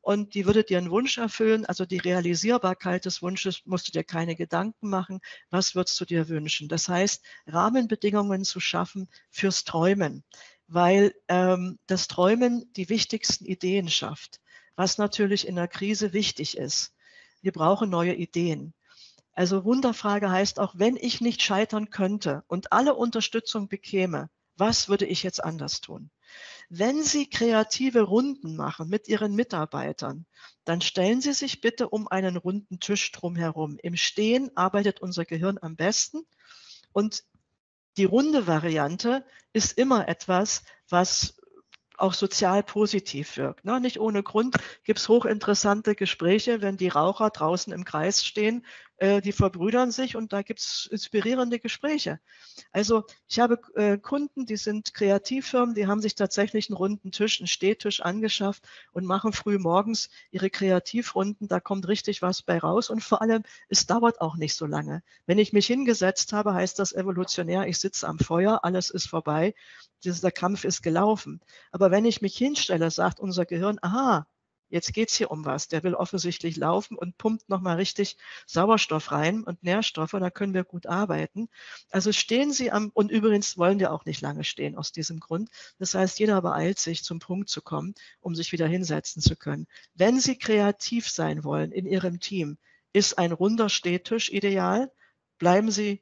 und die würde dir einen Wunsch erfüllen. Also die Realisierbarkeit des Wunsches musst du dir keine Gedanken machen. Was würdest du dir wünschen? Das heißt, Rahmenbedingungen zu schaffen fürs Träumen, weil ähm, das Träumen die wichtigsten Ideen schafft, was natürlich in der Krise wichtig ist. Wir brauchen neue Ideen. Also Wunderfrage heißt auch, wenn ich nicht scheitern könnte und alle Unterstützung bekäme, was würde ich jetzt anders tun? Wenn Sie kreative Runden machen mit Ihren Mitarbeitern, dann stellen Sie sich bitte um einen runden Tisch drumherum. Im Stehen arbeitet unser Gehirn am besten und die runde Variante ist immer etwas, was auch sozial positiv wirkt. Ne? Nicht ohne Grund gibt es hochinteressante Gespräche, wenn die Raucher draußen im Kreis stehen, äh, die verbrüdern sich und da gibt es inspirierende Gespräche. Also ich habe äh, Kunden, die sind Kreativfirmen, die haben sich tatsächlich einen runden Tisch, einen Stehtisch angeschafft und machen früh morgens ihre Kreativrunden. Da kommt richtig was bei raus und vor allem, es dauert auch nicht so lange. Wenn ich mich hingesetzt habe, heißt das evolutionär, ich sitze am Feuer, alles ist vorbei, dieser Kampf ist gelaufen. Aber wenn ich mich hinstelle, sagt unser Gehirn, aha, jetzt geht es hier um was. Der will offensichtlich laufen und pumpt nochmal richtig Sauerstoff rein und Nährstoffe, da können wir gut arbeiten. Also stehen Sie am, und übrigens wollen wir auch nicht lange stehen aus diesem Grund. Das heißt, jeder beeilt sich, zum Punkt zu kommen, um sich wieder hinsetzen zu können. Wenn Sie kreativ sein wollen in Ihrem Team, ist ein runder Stehtisch ideal. Bleiben Sie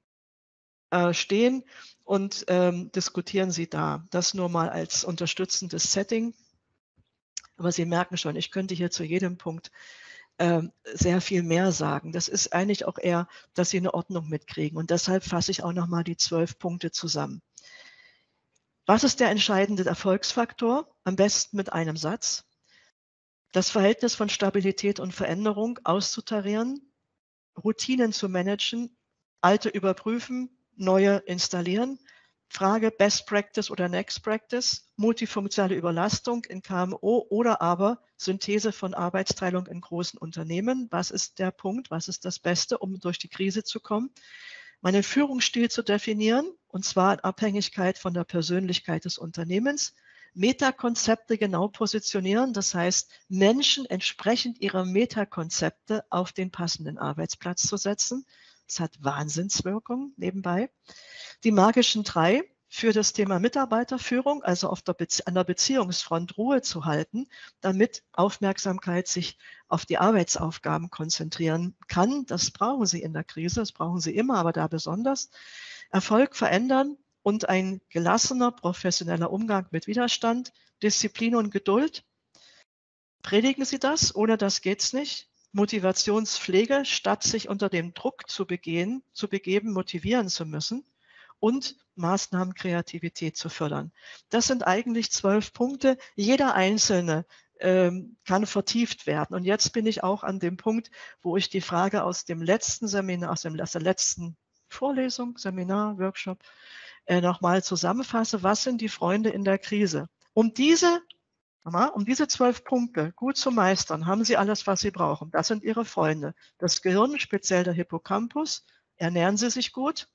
äh, stehen und ähm, diskutieren Sie da. Das nur mal als unterstützendes Setting. Aber Sie merken schon, ich könnte hier zu jedem Punkt ähm, sehr viel mehr sagen. Das ist eigentlich auch eher, dass Sie eine Ordnung mitkriegen. Und deshalb fasse ich auch nochmal die zwölf Punkte zusammen. Was ist der entscheidende Erfolgsfaktor? Am besten mit einem Satz. Das Verhältnis von Stabilität und Veränderung auszutarieren, Routinen zu managen, alte überprüfen, neue installieren. Frage Best Practice oder Next Practice, multifunktionale Überlastung in K M U oder aber Synthese von Arbeitsteilung in großen Unternehmen. Was ist der Punkt? Was ist das Beste, um durch die Krise zu kommen? Meinen Führungsstil zu definieren, und zwar in Abhängigkeit von der Persönlichkeit des Unternehmens. Metakonzepte genau positionieren, das heißt, Menschen entsprechend ihrer Metakonzepte auf den passenden Arbeitsplatz zu setzen. Das hat Wahnsinnswirkung nebenbei. Die magischen drei für das Thema Mitarbeiterführung, also auf der Bezie- an der Beziehungsfront Ruhe zu halten, damit Aufmerksamkeit sich auf die Arbeitsaufgaben konzentrieren kann. Das brauchen Sie in der Krise, das brauchen Sie immer, aber da besonders. Erfolg verändern und ein gelassener, professioneller Umgang mit Widerstand, Disziplin und Geduld. Predigen Sie das, ohne das geht's nicht. Motivationspflege, statt sich unter dem Druck zu begehen, zu begeben, motivieren zu müssen. Und Maßnahmen, Kreativität zu fördern. Das sind eigentlich zwölf Punkte. Jeder einzelne ähm, kann vertieft werden. Und jetzt bin ich auch an dem Punkt, wo ich die Frage aus dem letzten Seminar, aus, dem, aus der letzten Vorlesung, Seminar, Workshop, äh, nochmal zusammenfasse. Was sind die Freunde in der Krise? Um diese, um diese zwölf Punkte gut zu meistern, haben Sie alles, was Sie brauchen. Das sind Ihre Freunde. Das Gehirn, speziell der Hippocampus. Ernähren Sie sich gut.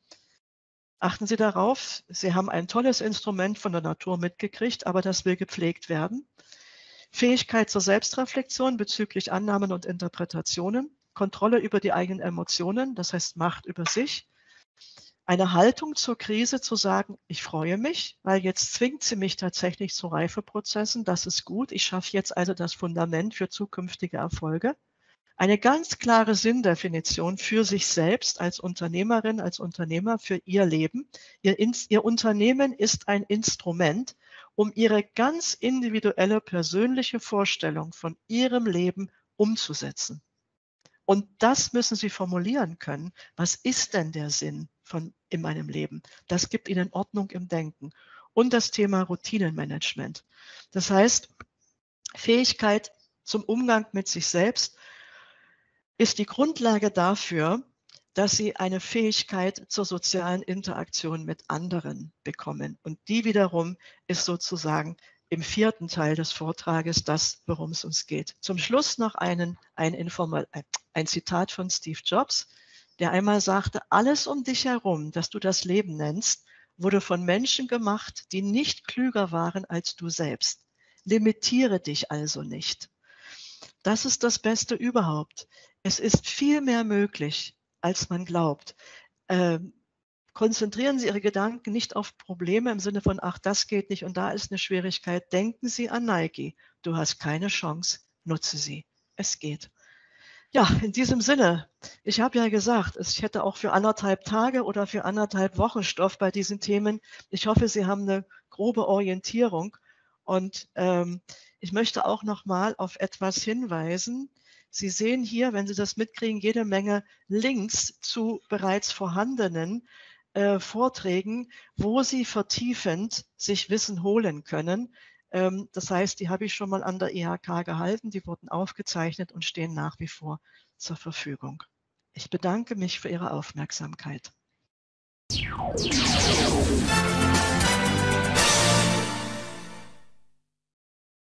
Achten Sie darauf, Sie haben ein tolles Instrument von der Natur mitgekriegt, aber das will gepflegt werden. Fähigkeit zur Selbstreflexion bezüglich Annahmen und Interpretationen, Kontrolle über die eigenen Emotionen, das heißt Macht über sich. Eine Haltung zur Krise zu sagen, ich freue mich, weil jetzt zwingt sie mich tatsächlich zu Reifeprozessen, das ist gut, ich schaffe jetzt also das Fundament für zukünftige Erfolge. Eine ganz klare Sinndefinition für sich selbst als Unternehmerin, als Unternehmer, für ihr Leben. Ihr, ihr Unternehmen ist ein Instrument, um ihre ganz individuelle persönliche Vorstellung von ihrem Leben umzusetzen. Und das müssen Sie formulieren können. Was ist denn der Sinn von in meinem Leben? Das gibt Ihnen Ordnung im Denken. Und das Thema Routinenmanagement. Das heißt, Fähigkeit zum Umgang mit sich selbst ist die Grundlage dafür, dass Sie eine Fähigkeit zur sozialen Interaktion mit anderen bekommen. Und die wiederum ist sozusagen im vierten Teil des Vortrages das, worum es uns geht. Zum Schluss noch einen, ein, Informal, ein Zitat von Steve Jobs, der einmal sagte, alles um dich herum, das du das Leben nennst, wurde von Menschen gemacht, die nicht klüger waren als du selbst. Limitiere dich also nicht. Das ist das Beste überhaupt. Es ist viel mehr möglich, als man glaubt. Ähm, konzentrieren Sie Ihre Gedanken nicht auf Probleme im Sinne von: „Ach, das geht nicht und da ist eine Schwierigkeit.“ Denken Sie an Nike. Du hast keine Chance, nutze sie. Es geht. Ja, in diesem Sinne, ich habe ja gesagt, es ich hätte auch für anderthalb Tage oder für anderthalb Wochen Stoff bei diesen Themen. Ich hoffe, Sie haben eine grobe Orientierung und, ähm, ich möchte auch noch mal auf etwas hinweisen. Sie sehen hier, wenn Sie das mitkriegen, jede Menge Links zu bereits vorhandenen, äh, Vorträgen, wo Sie vertiefend sich Wissen holen können. Ähm, das heißt, die habe ich schon mal an der I H K gehalten, die wurden aufgezeichnet und stehen nach wie vor zur Verfügung. Ich bedanke mich für Ihre Aufmerksamkeit.